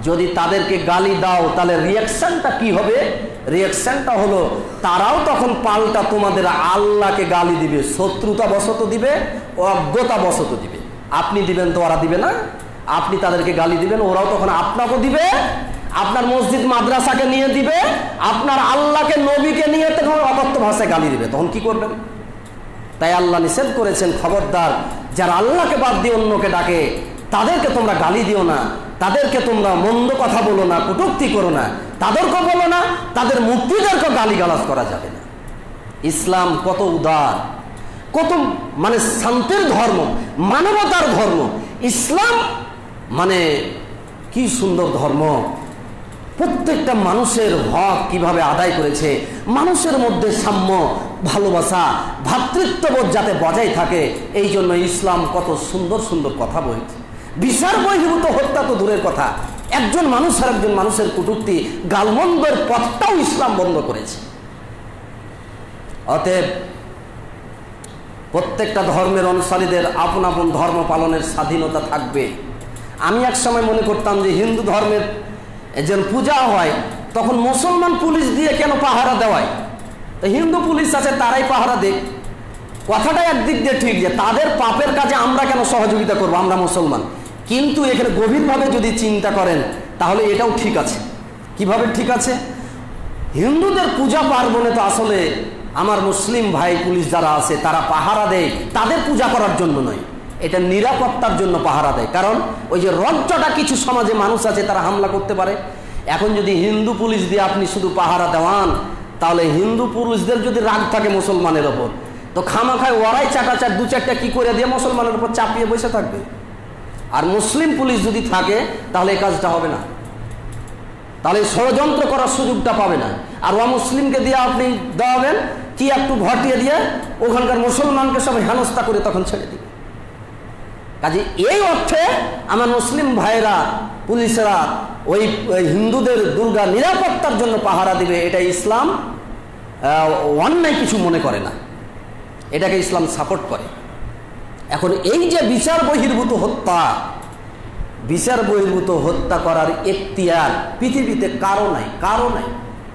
যদি তাদেরকে গালি দাও তাহলে রিয়াকশনটা কি হবে? রিয়াকশনটা হলো তারাও তখন পাল্টা তোমাদের আল্লাহকে গালি দিবে, শত্রুতা বশত দিবে, অজ্ঞতা বশত দিবে। আপনি দিবেন তো ওরা দিবে না, আপনি তাদেরকে গালি দিবেন, ওরাও তখন আপনাকেও দিবে, আপনার মসজিদ মাদ্রাসাকে নিয়ে দিবে, আপনার আল্লাহকে নবীকে নিয়ে তখন অকথ্য ভাষায় গালি দিবে। তখন কি করবেন? তাই আল্লাহ নিষেধ করেছেন, খবরদার যারা আল্লাহকে বাদ দিয়ে অন্যকে ডাকে তাদেরকে তোমরা গালি দিও না, তাদেরকে তোমরা মন্দ কথা বলো না, কটূক্তি করো না, তাদেরকেও বলো না, তাদের মুক্তিদেরকেও গালিগালাজ করা যাবে না। ইসলাম কত উদার, কত মানে শান্তির ধর্ম, মানবতার ধর্ম। ইসলাম মানে কি সুন্দর ধর্ম, প্রত্যেকটা মানুষের হক কিভাবে আদায় করেছে, মানুষের মধ্যে সাম্য, ভালোবাসা, ভ্রাতৃত্ববোধ যাতে বজায় থাকে, এই জন্য ইসলাম কত সুন্দর সুন্দর কথা বলছে। বিচার বহির্ভূত হত্যা তো দূরের কথা, একজন মানুষ আর একজন মানুষের কটূক্তি, গালমন্দের পথটাও ইসলাম বন্ধ করেছে। অতএব প্রত্যেকটা ধর্মের অনুসারীদের আপন আপন ধর্ম পালনের স্বাধীনতা থাকবে। আমি এক সময় মনে করতাম যে হিন্দু ধর্মের যে পূজা হয় তখন মুসলমান পুলিশ দিয়ে কেন পাহারা দেওয়ায়? তো হিন্দু পুলিশ আছে, তারাই পাহারা দেখ। কথাটা একদিক দিয়ে ঠিক যে তাদের পাপের কাজে আমরা কেন সহযোগিতা করবো, আমরা মুসলমান। কিন্তু এখানে গভীরভাবে যদি চিন্তা করেন তাহলে এটাও ঠিক আছে। কিভাবে ঠিক আছে? হিন্দুদের পূজা পার্বণে তো আসলে আমার মুসলিম ভাই পুলিশ যারা আছে তারা পাহারা দেয় তাদের পূজা করার জন্য নয়, এটা নিরাপত্তার জন্য পাহারা দেয়। কারণ ওই যে রজ্জটা কিছু সমাজে মানুষ আছে তারা হামলা করতে পারে। এখন যদি হিন্দু পুলিশ দিয়ে আপনি শুধু পাহারা দেওয়ান, তাহলে হিন্দু পুলিশদের যদি রাগ থাকে মুসলমানের ওপর, তো খামাখায় ওরাই চাটাচাট দু চারটা কি করে দিয়ে মুসলমানের উপর চাপিয়ে বসে থাকবে। আর মুসলিম পুলিশ যদি থাকে তাহলে এই কাজটা হবে না, তাহলে ষড়যন্ত্র করার সুযোগটা পাবে না। আর অমুসলিমকে দিয়ে আপনি দেওয়াবেন কি একটু ঘটিয়ে দিয়ে ওখানকার মুসলমানকে সব হেনস্থা করে তখন ছেড়ে দিবে। কাজে এই অর্থে আমার মুসলিম ভাইরা পুলিশেরা ওই হিন্দুদের দুর্গা নিরাপত্তার জন্য পাহারা দিবে, এটা ইসলাম অন্যায় কিছু মনে করে না, এটাকে ইসলাম সাপোর্ট করে। এখন এই যে বিচার বহির্ভূত হত্যা, বিচার বহির্ভূত হত্যা করার এখতিয়ার পৃথিবীতে কারো নাই, কারো নাই।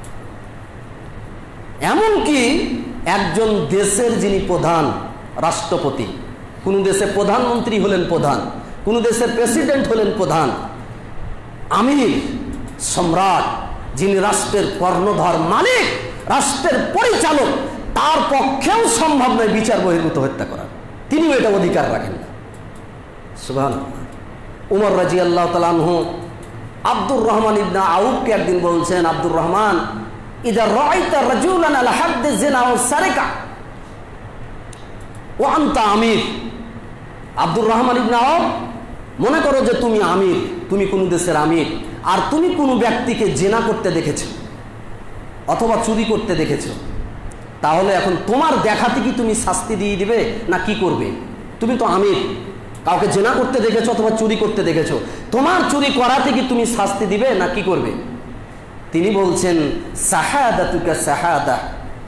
এমনকি একজন দেশের যিনি প্রধান রাষ্ট্রপতি, কোন দেশে প্রধানমন্ত্রী হলেন প্রধান, কোন দেশের প্রেসিডেন্ট হলেন প্রধান, আমির, সম্রাট, যিনি রাষ্ট্রের কর্ণধার মালিক, রাষ্ট্রের পরিচালক, তার পক্ষেও সম্ভব নয় বিচার বহির্ভূত হত্যা করা। তিনিও এটা অধিকার রাখেন না। সুবহানাল্লাহ। উমর রাদিয়াল্লাহু তাআলা আনহু আব্দুর রহমান ইবনে আউফকে একদিন বলছেন, আব্দুর রহমান, ইযা রাআইতা রাজুলান আলা হাদ্দি জিনা ওয়া সারিকা ওয়া আনতা আমির। আব্দুর রহমান ইবনে আউফ, মনে করো যে তুমি আমির, তুমি কোন দেশের আমির, আর তুমি কোনো ব্যক্তিকে জেনা করতে দেখেছো অথবা চুরি করতে দেখেছো, তাহলে এখন তোমার দেখাতে কি তুমি শাস্তি দিয়ে দিবে না কি করবে? তুমি তো আমির, কাউকে জেনা করতে দেখেছো অথবা চুরি করতে দেখেছো, তোমার চুরি করাতে কি তুমি শাস্তি দিবে না কি করবে? তিনি বলছেন, শাহাদাতুকা শাহাদা।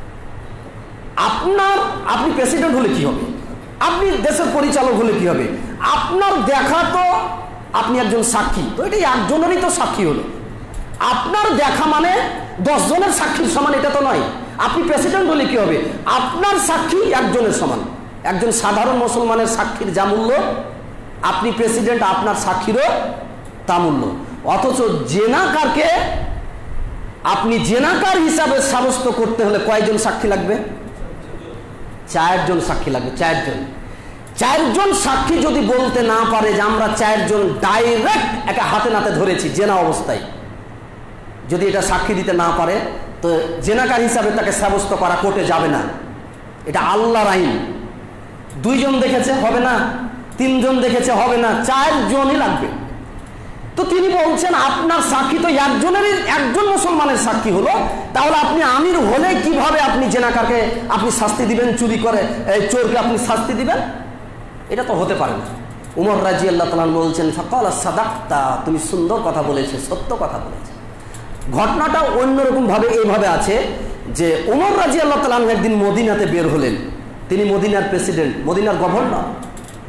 আপনি প্রেসিডেন্ট হলে কি হবে, আপনি দেশের পরিচালক হলে কি হবে, আপনার দেখা তো আপনি একজন সাক্ষী, তো এটাই একজনেরই তো সাক্ষী হলো। আপনার দেখা মানে 10 জনের সাক্ষীর সমান এটা তো নয়। আপনি প্রেসিডেন্ট হলে কি হবে, আপনার সাক্ষী একজনের সমান। একজন সাধারণ মুসলমানের সাক্ষীর যা মূল্য, আপনি প্রেসিডেন্ট, আপনার সাক্ষীরও তা মূল্য। অথচ জেনাকারকে আপনি জেনাকার হিসাবে সাব্যস্ত করতে হলে কয়জন সাক্ষী লাগবে? 4 জন সাক্ষী লাগবে। 4 জন সাক্ষী যদি বলতে না পারে যে আমরা 4 জন ডাইরেক্ট একা হাতে নাতে ধরেছি জেনা অবস্থায়, যদি এটা সাক্ষী দিতে না পারে, তো জেনাকার হিসাবে তাকে সাব্যস্ত করা কোর্টে যাবে না। এটা আল্লাহর আইন। 2 জন দেখেছে হবে না, 3 জন দেখেছে হবে না, 4 জনই লাগবে। তো তিনি বলছেন আপনার সাক্ষী তো একজন মুসলমানের সাক্ষী হলো, তাহলে আপনি আমির হলে কিভাবে আপনি জেনাকারকে আপনি শাস্তি দিবেন, চুরি করে চোরকে আপনি শাস্তি দিবেন? এটা তো হতে পারে না। উমর রাদিয়াল্লাহু তাআলা বলছেন, ফাকালা সাদাকতা, তুমি সুন্দর কথা বলেছো, সত্য কথা বলেছো। ঘটনাটা অন্যরকম ভাবে এইভাবে আছে যে উমর রাদিয়াল্লাহু তাআলা একদিন মদিনাতে বের হলেন। তিনি মদিনার প্রেসিডেন্ট, মদিনার গভর্নর।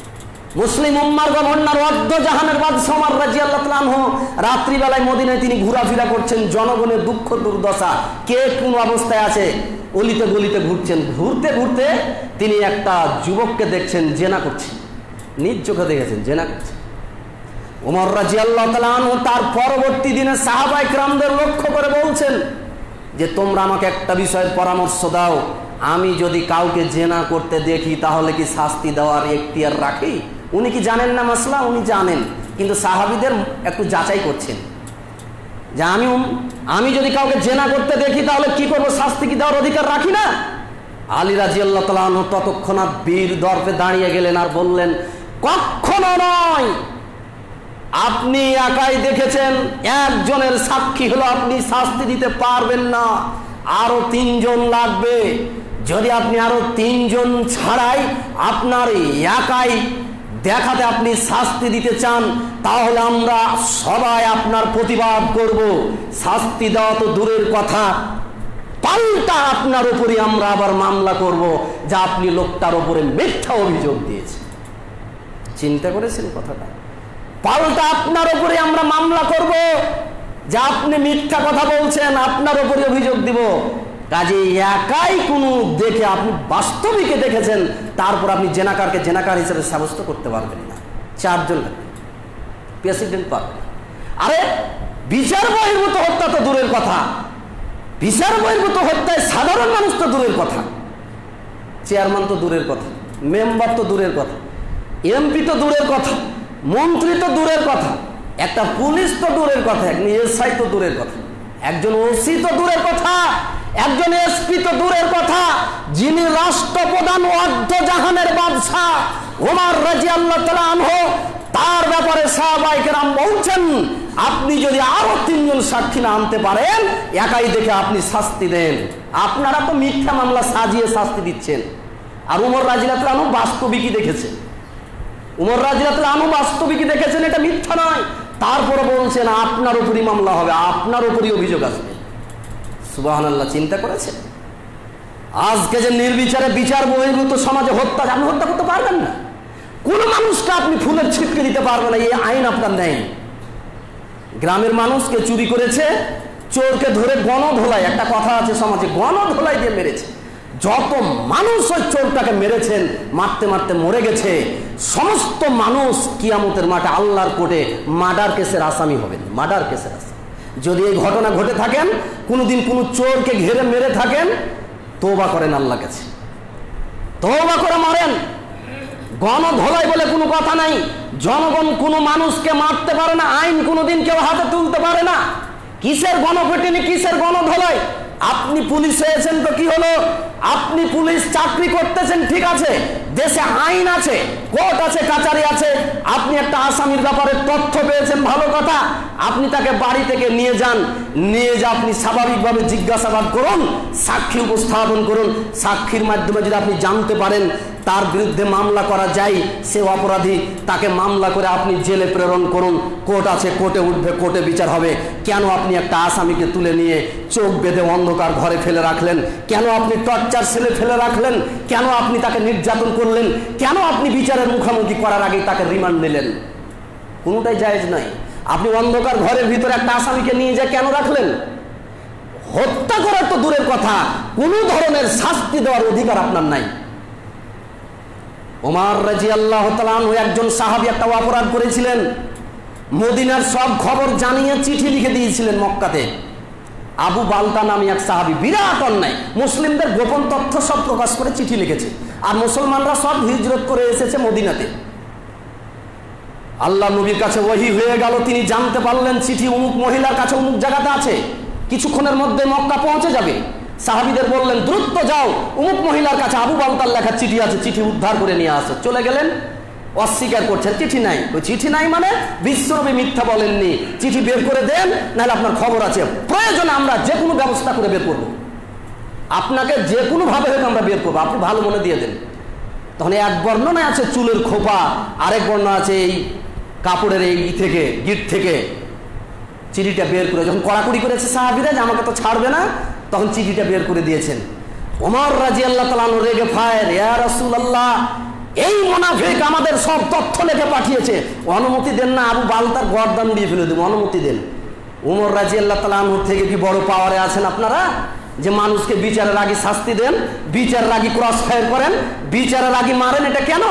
মুসলিম উম্মার গভর্নর অর্ধ জাহানের বাদশা ওমর রাদিয়াল্লাহু তাআলা আনহু রাত্রিবেলায় মদিনায় তিনি ঘোরাফেরা করছেন, জনগণের দুঃখ দুর্দশা কে কোন অবস্থায় আছে অলিতে গলিতে ঘুরছেন। ঘুরতে ঘুরতে তিনি একটা যুবককে দেখছেন জেনা করছেন, নিজ চোখে দেখেছেন জেনা করছেন। ওমর রাদিয়াল্লাহু তাআলা আনহু তার পরবর্তী দিনে সাহাবায়ে কেরামদের লক্ষ্য করে বলছেন যে তোমরা আমাকে একটা বিষয়ের পরামর্শ দাও, আমি যদি কাউকে জেনা করতে দেখি তাহলে কি শাস্তি দেওয়ার এখতিয়ার রাখি? উনি কি জানেন না মাসলা? উনি জানেন, কিন্তু সাহাবীদের একটু যাচাই করছেন যে আমি যদি কাউকে জেনা করতে দেখি তাহলে কি করব, শাস্তি কি দেওয়ার অধিকার রাখি না? আলী রাদিয়াল্লাহু তাআলা আনহু ততক্ষণাৎ বীর দর্পে দাঁড়িয়ে গেলেন আর বললেন, কখনো নয়, আপনি একাই দেখেছেন, একজনের সাক্ষী হলো আপনি শাস্তি দিতে পারবেন না, আরো 3 জন লাগবে। যদি আপনি আরো 3 জন ছাড়াই আপনার একাই দেখাতে আপনি শাস্তি দিতে চান তাহলে আমরা সবাই আপনার প্রতিবাদ করব। শাস্তি দেওয়া তো দূরের কথা, পাল্টা আপনার উপরে আমরা আবার মামলা করব যা আপনি লোকটার উপরে মিথ্যা অভিযোগ দিয়েছেন। চিন্তা করেছেন কথাটা? পাল্টা আপনার উপরে আমরা মামলা করব যে আপনি মিথ্যা কথা বলছেন, আপনার উপরে অভিযোগ দিব। কাজে একাই কোনো দেখে আপনি বাস্তবিকে দেখেছেন, তারপর আপনি জেনাকারকে জেনাকার হিসেবে সাব্যস্ত করতে পারবেন না। 4 জন লাগবে, প্রেসিডেন্ট পারবে না। আরে বিচার বহির্ভূত হত্যা তো দূরের কথা, বিচার বহির্ভূত হত্যায় সাধারণ মানুষ তো দূরের কথা, চেয়ারম্যান তো দূরের কথা, মেম্বার তো দূরের কথা, এমপি তো দূরের কথা, মন্ত্রী তো দূরের কথা, একটা পুলিশ তো দূরের কথা, একজন এসআই তো দূরের কথা, একজন ওসি তো দূরের কথা, একজন এসপি তো দূরের কথা, যিনি রাষ্ট্রপ্রধান অর্ধ জাহানের বাদশা ওমর রাদিয়াল্লাহু তাআলা আনহু, তার ব্যাপারে সাহাবায়ে কেরাম বলছেন আপনি যদি আরো 3 জন সাক্ষী না আনতে পারেন একাই দেখে আপনি শাস্তি দেন। আপনারা তো মিথ্যা মামলা সাজিয়ে শাস্তি দিচ্ছেন, আর ওমর রাদিয়াল্লাহু তাআলা আনহু বাস্তবিকই দেখেছেন, ওমর রাদিয়াল্লাহু তাআলা আনহু বাস্তবিকই দেখেছেন, এটা মিথ্যা নয়। তারপরে বলছেন আপনার উপরই মামলা হবে, আপনার উপরই অভিযোগ আসবে। সুবহানাল্লাহ, চিন্তা করেছেন? আজকে যে নির্বিচারে বিচার বহির্ভূত সমাজে হত্যা, আপনি হত্যা করতে পারবেন না, কোন মানুষকে আপনি ফুলের ছিটকে দিতে পারবেন না, এই আইন আপনার নেই। গ্রামের মানুষকে চুরি করেছে, চোরকে ধরে গণধোলাই, একটা কথা আছে সমাজে, গণধোলাই দিয়ে মেরেছে। যত মানুষ ওই চোরটাকে মেরেছেন, মারতে মারতে মরে গেছে, সমস্ত মানুষ কিয়ামতের মাঠে আল্লাহর কোর্টে মার্ডার কেসের আসামি হবেন, মার্ডার কেসের আসামি। যদি এই ঘটনা ঘটে থাকেন, কোনোদিন কোনো চোরকে ঘিরে মেরে থাকেন, তওবা করেন আল্লাহর কাছে, তওবা করে মারেন। গণধোলাই বলে কোনো কথা নাই, জনগণ কোনো মানুষকে মারতে পারে না, আইন কোনোদিন কেউ হাতে তুলতে পারে না। কিসের গণপিটুনি, কিসের গণধোলাই? আপনি পুলিশ হয়েছেন তো কি হলো, আপনি পুলিশ চাকরি করতেছেন, ঠিক আছে, দেশে আইন আছে, কোর্ট আছে, কাচারি আছে, আপনি একটা আসামির ব্যাপারে তথ্য পেয়েছেন, ভালো কথা, আপনি তাকে বাড়ি থেকে নিয়ে যান, নিয়ে যা আপনি স্বাভাবিকভাবে জিজ্ঞাসাবাদ করুন, সাক্ষী উপস্থাপন করুন। সাক্ষীর মাধ্যমে যদি আপনি জানতে পারেন তার বিরুদ্ধে মামলা করা যায়, সে অপরাধী, তাকে মামলা করে আপনি জেলে প্রেরণ করুন, কোর্ট আছে, কোর্টে উঠবে, কোর্টে বিচার হবে। কেন আপনি একটা আসামিকে তুলে নিয়ে চোখ বেঁধে অন্ধকার ঘরে ফেলে রাখলেন? কেন আপনি টর্চার সেলে ফেলে রাখলেন? কেন আপনি তাকে নির্যাতন করলেন? কেন আপনি বিচারের মুখোমুখি করার আগেই তাকে রিমান্ড নিলেন? কোনোটাই জায়েজ নাই। আপনি অন্ধকার ঘরের ভিতরে একটা আসামিকে নিয়ে যা কেন রাখলেন? হত্যা করার তো দূরের কথা, কোনো ধরনের শাস্তি দেওয়ার অধিকার আপনার নাই। ওমর রাদিয়াল্লাহু তাআলা আনহু একজন সাহাবী একটা অপরাধ করেছিলেন, মদিনার সব খবর জানিয়ে চিঠি লিখে দিয়েছিলেন মক্কাতে। আবু বালতা নামে এক সাহাবী, বিরাট অন্যায়, মুসলিমদের গোপন তথ্য সব প্রকাশ করে চিঠি লিখেছে, আর মুসলমানরা সব হিজরত করে এসেছে মদিনাতে। আল্লাহ নবীর কাছে ওহী হয়ে গেল, তিনি জানতে পারলেন চিঠি অমুক মহিলার কাছে অমুক জায়গাতে আছে, কিছুক্ষণের মধ্যে মক্কা পৌঁছে যাবে। সাহাবীদের বললেন দ্রুত যাও, অমুক মহিলার কাছে আবু বালতার লেখা চিঠি আছে, চিঠি উদ্ধার করে নিয়ে আসো। চলে গেলেন, অস্বীকার করছেন, চিঠি নাই। ওই চিঠি নাই মানে বিশ্বনবী মিথ্যা বলেননি, চিঠি বের করে দেন, নাহলে আপনার খবর আছে, প্রয়োজনে আমরা যে কোনো ব্যবস্থা করে বের করবো, আপনাকে যে কোনো ভাবে হোক আমরা বের করবো, আপনি ভালো মনে দিয়ে দেন। তখন এক বর্ণনা আছে চুলের খোপা, আরেক বর্ণনা আছে এই কাপড়ের এই থেকে গিট থেকে চিঠিটা বের করে, যখন কড়াকড়ি করেছে সাহাবীরা যে আমাকে তো ছাড়বে না, তখন চিঠিটা বের করে দিয়েছেন। ওমর রাদিয়াল্লাহু তাআলা আনহু রেগে ফায়ার, ইয়া রাসূলুল্লাহ, এই মুনাফিক আমাদের সব তথ্য লিখে পাঠিয়েছে। অনুমতি দেন না, আবু বালতার গর্দান উড়িয়ে ফেলে দেবো, অনুমতি দেন। উমর রাদিয়াল্লাহু তাআলা আনহু থেকে কি বড় পাওয়ারে আছেন আপনারা যে মানুষকে বিচারের আগে শাস্তি দেন, বিচারের আগে ক্রস ফায়ার করেন, বিচারের আগে মারেন? এটা কেন?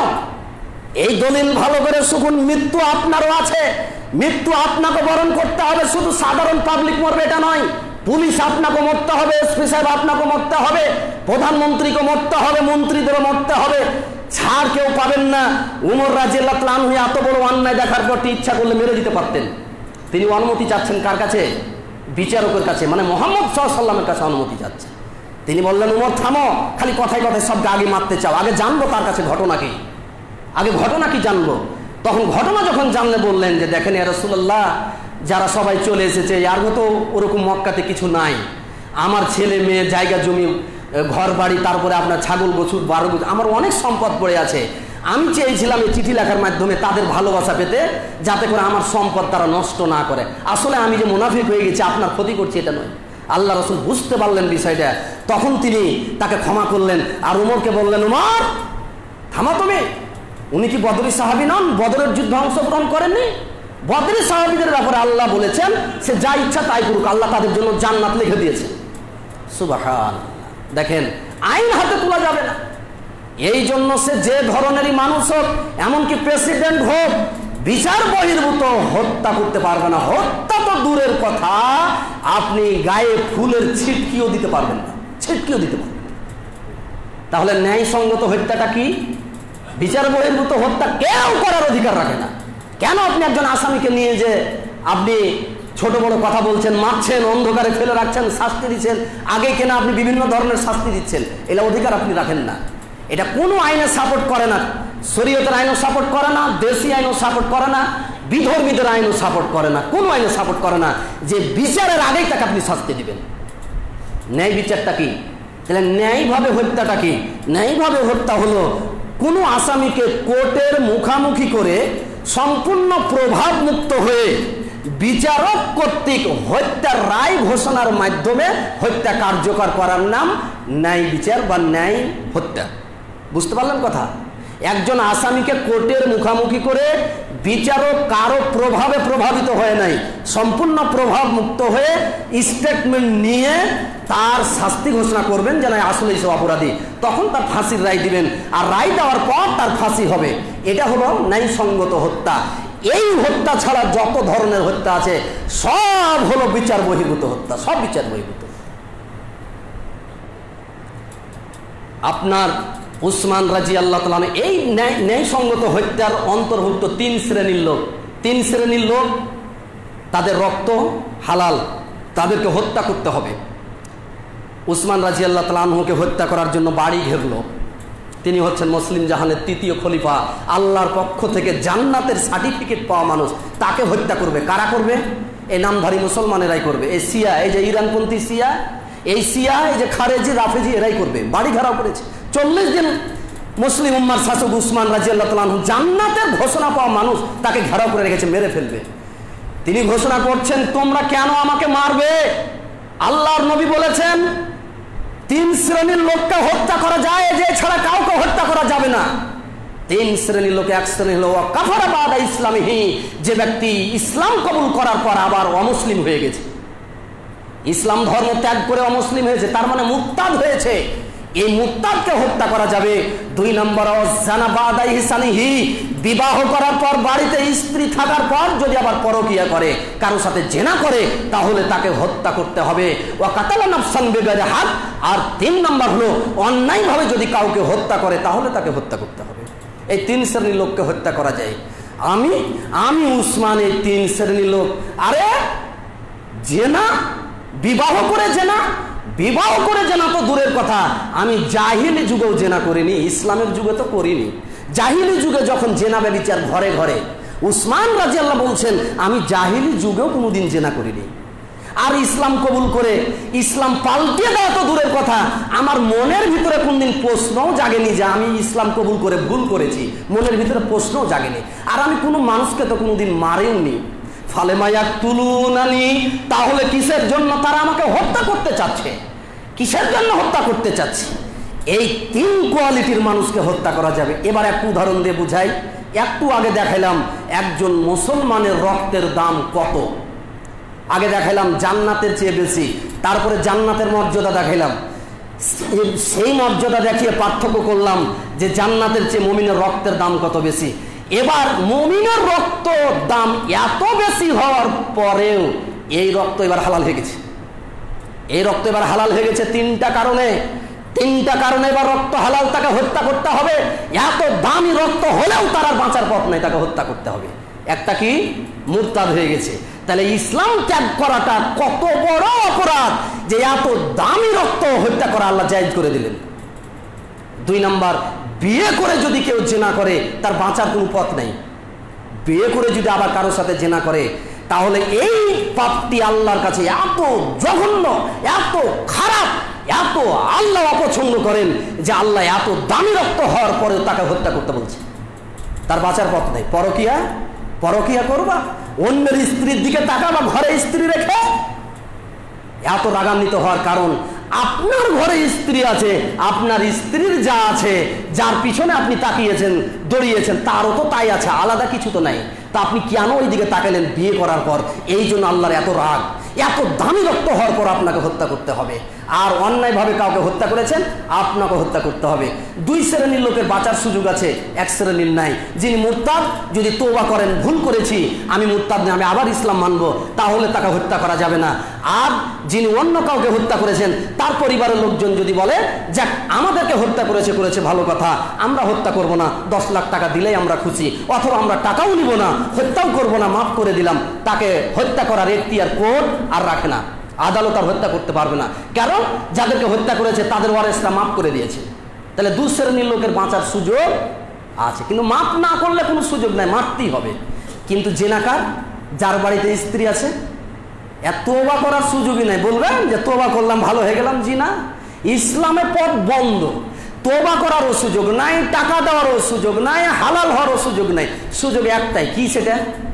এই দলিল ভালো করে শুনুন, মৃত্যু আপনারও আছে, মৃত্যু আপনাকে বরণ করতে হবে। শুধু সাধারণ পাবলিক মরবে এটা নয়, পুলিশ আপনাকে মরতে হবে, এসপি সাহেব আপনাকে মরতে হবে, প্রধানমন্ত্রীকে মরতে হবে, মন্ত্রীদেরও মরতে হবে, ছাড় কেউ পাবেন না। উমর রাদিয়াল্লাহু তাআলা আনহু এত বড় অন্যায় দেখার পর ইচ্ছা করলে মেরে দিতে পারতেন। তিনি অনুমতি চাচ্ছেন কার কাছে? বিচারকের কাছে, মানে মুহাম্মদ সাল্লাল্লাহু আলাইহি ওয়াসাল্লামের কাছে অনুমতি চাচ্ছেন। তিনি বললেন, উমর থামো, খালি কথায় কথায় সবকে আগে মারতে চাও, আগে জানবো তার কাছে ঘটনা কি, আগে ঘটনা কি জানবো। তখন ঘটনা যখন জানলে বললেন যে দেখেন ইয়া রাসূলুল্লাহ, যারা সবাই চলে এসেছে আর মতো ওরকম মক্কাতে কিছু নাই, আমার ছেলে মেয়ে, জায়গা জমি, ঘর বাড়ি, তারপরে আপনার ছাগল বছর 12 বছর, আমার অনেক সম্পদ পড়ে আছে। আমি চেয়েছিলাম এই চিঠি লেখার মাধ্যমে তাদের ভালোবাসা পেতে, যাতে করে আমার সম্পদ তারা নষ্ট না করে। আসলে আমি যে মুনাফিক হয়ে গেছি, আপনার ক্ষতি করছি এটা নয়। আল্লাহ রাসূল বুঝতে পারলেন বিষয়টা, তখন তিনি তাকে ক্ষমা করলেন। আর উমরকে বললেন, উমর থামা তুমি, উনি কি বদরি সাহাবী নন? বদরের যুদ্ধে অংশগ্রহণ করেননি? বদরি সাহাবীদের ব্যাপারে আল্লাহ বলেছেন সে যা ইচ্ছা তাই করুক, আল্লাহ তাদের জন্য জান্নাত লিখে দিয়েছেন। সুবহানাল্লাহ। দেখেন, আইন হাতে তোলা যাবে না। এই জন্য সে যে ধরনেরই মানুষ হোক, এমনকি প্রেসিডেন্ট হোক, বিচার বহির্ভূত হত্যা করতে পারবে না। হত্যা তো দূরের কথা, আপনি গায়ে ফুলের ছিটকিও দিতে পারবেন না, ছিটকিও দিতে পারবেন না। তাহলে ন্যায়সঙ্গত হত্যাটা কি? বিচার বহির্ভূত হত্যা কেউ করার অধিকার রাখে না। কেন আপনি একজন আসামিকে নিয়ে যে আপনি ছোট বড় কথা বলছেন, মারছেন, অন্ধকারে ফেলে রাখছেন, শাস্তি দিচ্ছেন, আগে কেনা আপনি বিভিন্ন ধরনের শাস্তি দিচ্ছেন, এলা অধিকার আপনি রাখেন না। এটা কোনো আইনে সাপোর্ট করে না, শরীয়তের আইনও সাপোর্ট করে না, দেশি আইনও সাপোর্ট করে না, বিধর্মীদের আইনও সাপোর্ট করে না, কোনো আইনে সাপোর্ট করে না যে বিচারের আগেই তাকে আপনি শাস্তি দিবেন। ন্যায় বিচারটা কি? তাহলে ন্যায়ভাবে হত্যাটা কি? ন্যায়ভাবে হত্যা হলো কোনো আসামিকে কোর্টের মুখামুখি করে সম্পূর্ণ প্রভাব মুক্ত হয়ে বিচারক কর্তৃক হত্যার রায় ঘোষণার মাধ্যমে হত্যা কার্যকর করার নাম ন্যায় বিচার বা ন্যায় হত্যা। বুঝতে পারলেন কথা? একজন আসামিকে কোর্টের মুখামুখি করে বিচারক কারো প্রভাবে প্রভাবিত হয় নাই, সম্পূর্ণ প্রভাব মুক্ত হয়ে স্টেটমেন্ট নিয়ে তার শাস্তি ঘোষণা করবেন যে না আসলে সব অপরাধী, তখন তার ফাঁসির রায় দিবেন, আর রায় দেওয়ার পর তার ফাঁসি হবে। এটা হলো ন্যায়সঙ্গত হত্যা। এই হত্যা ছাড়া যত ধরনের হত্যা আছে সব হলো বিচার বহির্ভূত হত্যা, সব বিচার বহির্ভূত। আপনার উসমান রাদিয়াল্লাহু তাআলা এই ন্যায়সঙ্গত হত্যার অন্তর্ভুক্ত 3 শ্রেণীর লোক, 3 শ্রেণীর লোক, তাদের রক্ত হালাল, তাদেরকে হত্যা করতে হবে। উসমান রাদিয়াল্লাহু তাআলা আনহুকে হত্যা করার জন্য বাড়ি ঘেরলো। তিনি হচ্ছেন মুসলিম জাহানের 3য় খলিফা, আল্লাহর পক্ষ থেকে জান্নাতের সার্টিফিকেট পাওয়া মানুষ, তাকে হত্যা করবে। কারা করবে? এই নামধারী মুসলমানেরাই করবে। এই শিয়া, এই যে ইরানপন্থী শিয়া, এই শিয়া, এই যে খারেজি, রাফেজি, এরাই করবে। বাড়ি ঘেরাও করেছে। 40 দিন মুসলিম উম্মার শাসক উসমান রাদিয়াল্লাহু তাআলা আনহু, জান্নাতের ঘোষণা পাওয়া মানুষ, তাকে ঘেরাও করে রেখেছে, মেরে ফেলবে। তিনি ঘোষণা করছেন, তোমরা কেন আমাকে মারবে? আল্লাহর নবী বলেছেন 3 শ্রেণীর লোককে হত্যা করা যায়, যে ছাড়া কাউকে হত্যা করা যাবে না। 3 শ্রেণীর লোক, এক শ্রেণী হলো কাফারা বাদা ইসলামিহি, যে ব্যক্তি ইসলাম কবুল করার পর আবার অমুসলিম হয়ে গেছে, ইসলাম ধর্ম ত্যাগ করে অমুসলিম হয়েছে, তার মানে মুরতাদ হয়েছে। এই মুরতাদকে হত্যা করা যাবে। 2 নম্বর জানা বাদা ইহসানিহি, বিবাহ করার পর বাড়িতে স্ত্রী থাকার পর যদি আবার পরকিয়া করে, কারোর সাথে জেনা করে, তাহলে তাকে হত্যা করতে হবে। ওয়া কাতালা নাফসান বিগাইরি হক। আর 3 নম্বর হলো অন্যায়ভাবে যদি কাউকে হত্যা করে, তাহলে তাকে হত্যা করতে হবে। এই 3 শ্রেণীর লোককে হত্যা করা যায়। আমি উসমান এই 3 শ্রেণীর লোক। আরে জেনা, বিবাহ করে জেনা, বিবাহ করে জেনা তো দূরের কথা, আমি জাহিলি যুগেও জেনা করিনি, ইসলামের যুগে তো করিনি। জাহিলি যুগে যখন জেনা ব্যভিচার ঘরে ঘরে, উসমান রাদিয়াল্লাহু বলছেন আমি জাহিলি যুগেও কোনোদিন জেনা করিনি। আর ইসলাম কবুল করে ইসলাম পাল্টিয়ে দেওয়া তো দূরের কথা, আমার মনের ভিতরে কোনদিন প্রশ্নও জাগেনি যে আমি ইসলাম কবুল করে ভুল করেছি, মনের ভিতরে প্রশ্নও জাগেনি। আর আমি কোনো মানুষকে তো কোনোদিন মারেওনি। ফালেমায়াক তুলুনানি, তাহলে কিসের জন্য তারা আমাকে হত্যা করতে চাচ্ছে? কিসের জন্য হত্যা করতে চাচ্ছে? এই তিন কোয়ালিটির মানুষকে হত্যা করা যাবে। এবার একটু উদাহরণ দিয়ে বুঝাই। একটু আগে দেখাইলাম একজন মুসলমানের রক্তের দাম কত, আগে দেখাইলাম জান্নাতের চেয়ে বেশি, তারপরে জান্নাতের মর্যাদা দেখাইলাম, সেই মর্যাদা দেখিয়ে পার্থক্য করলাম যে জান্নাতের চেয়ে মুমিনের রক্তের দাম কত বেশি। এবার মুমিনের রক্ত দাম এত বেশি হওয়ার পরেও এই রক্ত এবার হালাল হয়ে গেছে। এই রক্ত এবার হালাল হয়ে গেছে তিনটা কারণে এবার রক্ত হালাল, তাকে হত্যা করতে হবে। এত দামি রক্ত হলেও তার আর বাঁচার পথ নাই, তাকে হত্যা করতে হবে। একটা কি, মুরতাদ হয়ে গেছে। তাহলে ইসলাম ত্যাগ করাটা কত বড় অপরাধ যে এত দামি রক্ত হত্যা করা আল্লাহ জায়েজ করে দিলেন। 2 নাম্বার, বিয়ে করে যদি কেউ জেনা করে তার বাঁচার কোনো পথ নাই। বিয়ে করে যদি আবার কারোর সাথে জেনা করে তাহলে এই পাপটি আল্লাহর কাছে এত জঘন্য, এত খারাপ, এত আল্লাহ অপছন্দ করেন যে আল্লাহ এত দামি রক্ত হওয়ার পরেও তাকে হত্যা করতে বলছে। তার বাঁচার পথ নেই। পরকিয়া করবা, অন্যের স্ত্রীর দিকে তাকাবা ঘরে স্ত্রী রেখে, এত রাগান্বিত হওয়ার কারণ আপনার ঘরে স্ত্রী আছে, আপনার স্ত্রীর যা আছে, যার পিছনে আপনি তাকিয়েছেন দৌড়িয়েছেন তারও তো তাই আছে, আলাদা কিছু তো নাই। তা আপনি কেন ওই দিকে তাকালেন বিয়ে করার পর? এই জন্য আল্লাহর এত রাগ, এত দামি রক্ত হওয়ার পর আপনাকে হত্যা করতে হবে। আর অন্যায়ভাবে কাউকে হত্যা করেছেন আপনাকে হত্যা করতে হবে। 2 শ্রেণীর লোকের বাঁচার সুযোগ আছে, 1 শ্রেণীর নাই। যিনি মুরতাদ, যদি তওবা করেন ভুল করেছি আমি মুরতাদ না, আমি আবার ইসলাম মানবো, তাহলে তাকে হত্যা করা যাবে না। আর যিনি অন্য কাউকে হত্যা করেছেন তার পরিবারের লোকজন যদি বলে যাক আমাদেরকে হত্যা করেছে ভালো কথা, আমরা হত্যা করব না, 10 লাখ টাকা দিলেই আমরা খুশি, অথবা আমরা টাকাও নিব না, হত্যাও করব না, মাফ করে দিলাম, তাকে হত্যা করার এখতিয়ার কোর্ট আর রাখে না, আদালত আর হত্যা করতে পারবে না। কারণ যাদেরকে হত্যা করেছে তাদের ওয়ারেসরা মাফ করে দিয়েছে। তাহলে 2 শ্রেণীর লোকের বাঁচার সুযোগ আছে, কিন্তু মাফ না করলে কোনো সুযোগ নাই, মারতেই হবে। কিন্তু জেনাকার, যার বাড়িতে স্ত্রী আছে, তওবা করার সুযোগই নাই। বলবেন যে তওবা করলাম ভালো হয়ে গেলাম, জি না, ইসলামে পথ বন্ধ। তওবা করারও সুযোগ নাই, টাকা দেওয়ারও সুযোগ নাই, হালাল হওয়ারও সুযোগ নাই। সুযোগ একটাই, কি সেটা?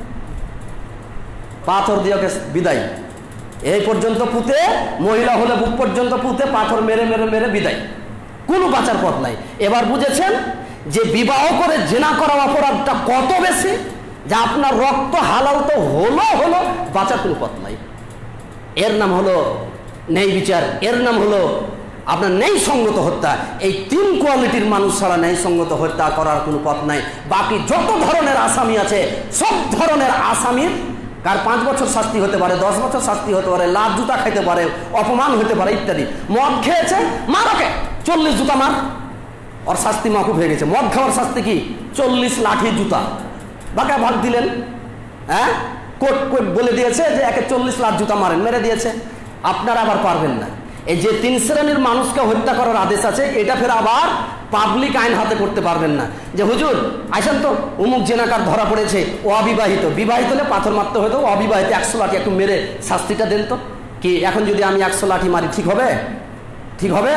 পাথর দিয়ে ওকে বিদায়, এই পর্যন্ত পুঁতে, মহিলা হলে বুক পর্যন্ত পুঁতে পাথর মেরে মেরে মেরে বিদায়, কোনো বাঁচার পথ নাই। এবার বুঝেছেন যে বিবাহ করে জেনা করা অপরাধটা কত বেশি, যে আপনার রক্ত হালাল তো হলো বাঁচার কোনো পথ নাই। এর নাম হলো ন্যায় বিচার, এর নাম হলো আপনার ন্যায়সঙ্গত হত্যা। এই 3 কোয়ালিটির মানুষ ছাড়া ন্যায়সঙ্গত হত্যা করার কোনো পথ নাই। বাকি যত ধরনের আসামি আছে সব ধরনের আসামির কার 5 বছর শাস্তি হতে পারে, 10 বছর শাস্তি হতে পারে, লাভ জুতা খাইতে পারে, অপমান হতে পারে ইত্যাদি। মদ খেয়েছে, মারকে 40 জুতা মার, ওর শাস্তি মাকুব হয়ে গেছে। মদ খাওয়ার শাস্তি কি? 40 লাঠি জুতা। বাঁকা ভাগ দিলেন, হ্যাঁ, কোর্ট বলে দিয়েছে যে একে 40 লাখ জুতা মারেন, মেরে দিয়েছে। আপনারা আবার পারবেন না। এই যে 3 শ্রেণীর মানুষকে হত্যা করার আদেশ আছে, এটা ফের আবার পাবলিক আইন হাতে করতে পারবেন না যে হুজুর আইসান তো অমুক জেনাকার ধরা পড়েছে, ও অবিবাহিত, বিবাহিত হলে পাথর মারতে হতো, অবিবাহিত 100 লাঠি একটু মেরে শাস্তিটা দেন তো। কি এখন যদি আমি 100 লাঠি মারি ঠিক হবে? ঠিক হবে?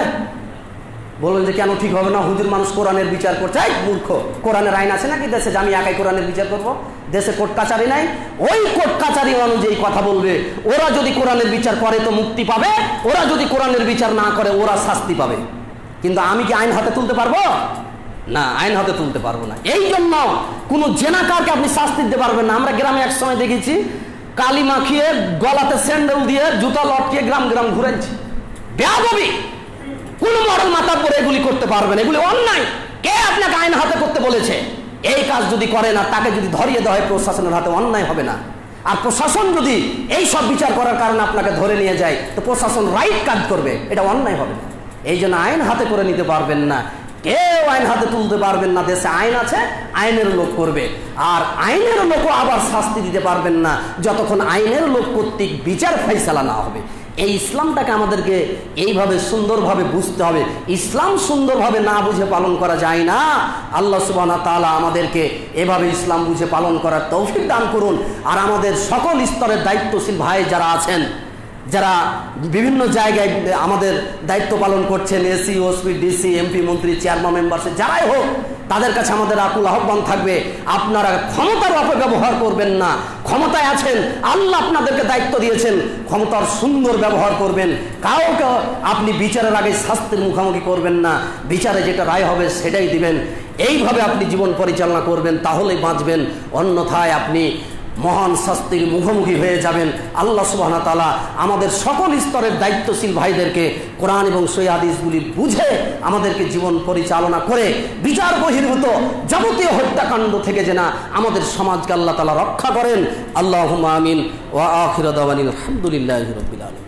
বলুন যে কেন ঠিক হবে না? হুজুর মানুষ কোরআনের বিচার করছে। এই মূর্খ, কোরআনের আইন আছে নাকি দেশে যে আমি একাই কোরআনের বিচার করবো? দেশে কোর্ট কাচারি নাই। ওই কোর্ট কাচারি অনুযায়ী কথা বলবে। ওরা যদি কোরআনের বিচার করে তো মুক্তি পাবে, ওরা যদি কোরআনের বিচার না করে ওরা শাস্তি পাবে। কিন্তু আমি কি আইন হাতে তুলতে পারবো? না, আইন হাতে তুলতে পারবো না। এই জন্য কোনো জেনাকারকে আপনি শাস্তি দিতে পারবেন না। আমরা গ্রামে এক সময় দেখেছি কালি মাখিয়ে গলাতে স্যান্ডেল দিয়ে জুতা লটকিয়ে গ্রাম গ্রাম ঘুরেছি। বেয়াদবি। কোন মডেল মাথা পরে এগুলি করতে পারবেন? এগুলি অন্যায়। কে আপনাকে আইন হাতে করতে বলেছে? এই কাজ যদি করে না, তাকে যদি ধরিয়ে দেওয়া হয় প্রশাসনের হাতে, অন্যায় হবে না? আর প্রশাসন যদি এই সব বিচার করার কারণে আপনাকে ধরে নিয়ে যায় তো প্রশাসন রাইট কাজ করবে, এটা অন্যায় হবে না। এই জন্য আইন হাতে করে নিতে পারবেন না, কেউ আইন হাতে তুলতে পারবেন না। দেশে আইন আছে, আইনের লোক করবে। আর আইনের লোকও আবার শাস্তি দিতে পারবেন না যতক্ষণ আইনের লোক কর্তৃক বিচার ফয়সালা না হবে। এই ইসলামটাকে আমাদেরকে এইভাবে সুন্দরভাবে বুঝতে হবে। ইসলাম সুন্দরভাবে না বুঝে পালন করা যায় না। আল্লাহ সুবহানাহু ওয়া তাআলা আমাদেরকে এভাবে ইসলাম বুঝে পালন করার তৌফিক দান করুন। আর আমাদের সকল স্তরের দায়িত্বশীল ভাই যারা আছেন, যারা বিভিন্ন জায়গায় আমাদের দায়িত্ব পালন করছেন, এসি, ওসপি, ডিসি, এমপি, মন্ত্রী, চেয়ারম্যান, মেম্বার, যারাই হোক, তাদের কাছে আমাদের আকুল আহ্বান থাকবে, আপনারা ক্ষমতার অপব্যবহার করবেন না। ক্ষমতায় আছেন, আল্লাহ আপনাদেরকে দায়িত্ব দিয়েছেন, ক্ষমতার সুন্দর ব্যবহার করবেন। কাউকে আপনি বিচারের আগে শাস্তির মুখোমুখি করবেন না, বিচারে যেটা রায় হবে সেটাই দিবেন। এইভাবে আপনি জীবন পরিচালনা করবেন, তাহলেই বাঁচবেন, অন্যথায় আপনি মহান শাস্তির মুখোমুখি হয়ে যাবেন। আল্লাহ সুবহানাহু ওয়া তাআলা আমাদের সকল স্তরের দায়িত্বশীল ভাইদেরকে কোরআন এবং সহিহ হাদিসগুলি বুঝে আমাদেরকে জীবন পরিচালনা করে বিচার বহির্ভূত যাবতীয় হত্যাকাণ্ড থেকে যেন আমাদের সমাজকে আল্লাহ তাআলা রক্ষা করেন। আল্লাহুম্মা আমিন। ওয়া আখিরু দাওয়ানিল আলহামদুলিল্লাহি রাব্বিল আলামিন।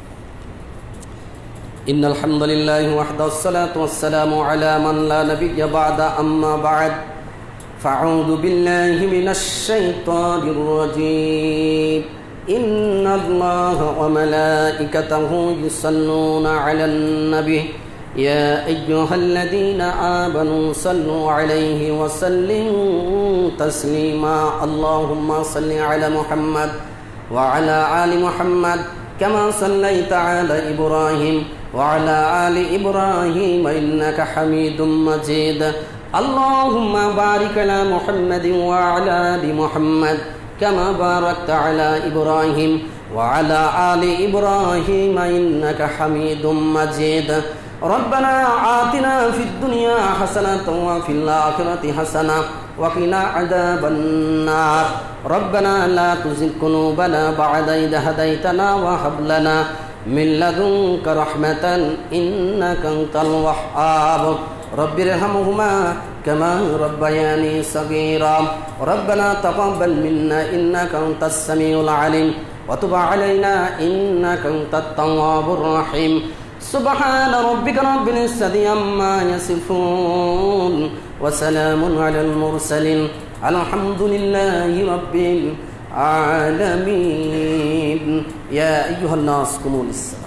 ইন্নাল হামদুলিল্লাহি ওয়াহদাহু ওয়াসসালাতু ওয়াসসালামু আলা মান লা নাবিয়্যা বা'দা আম্মা বা'দ। فأعوذ بالله من الشيطان الرجيم. إن الله وملائكته يصلون على النبي يا أيها الذين آمنوا صلوا عليه وسلموا تسليما. اللهم صل على محمد وعلى آل محمد كما صليت على إبراهيم وعلى آل إبراهيم إنك حميد مجيد. اللهم بارك على محمد وعلى آل محمد كما باركت على إبراهيم وعلى آل إبراهيم إنك حميد مجيد. ربنا آتنا في الدنيا حسنة وفي الآخرة حسنة وقنا عذاب النار. ربنا لا تزغ قلوبنا بعد إذ هديتنا وهب لنا من لدنك رحمة إنك أنت الوهاب. رب ارحمهما كما ربياني صغيرا. ربنا تقبل منا إنك أنت السميع العليم وتب علينا إنك أنت التواب الرحيم. سبحان ربك رب العزة عما يصفون وسلام على المرسلين الحمد لله رب العالمين. يا أيها الناس قوموا للصلاة.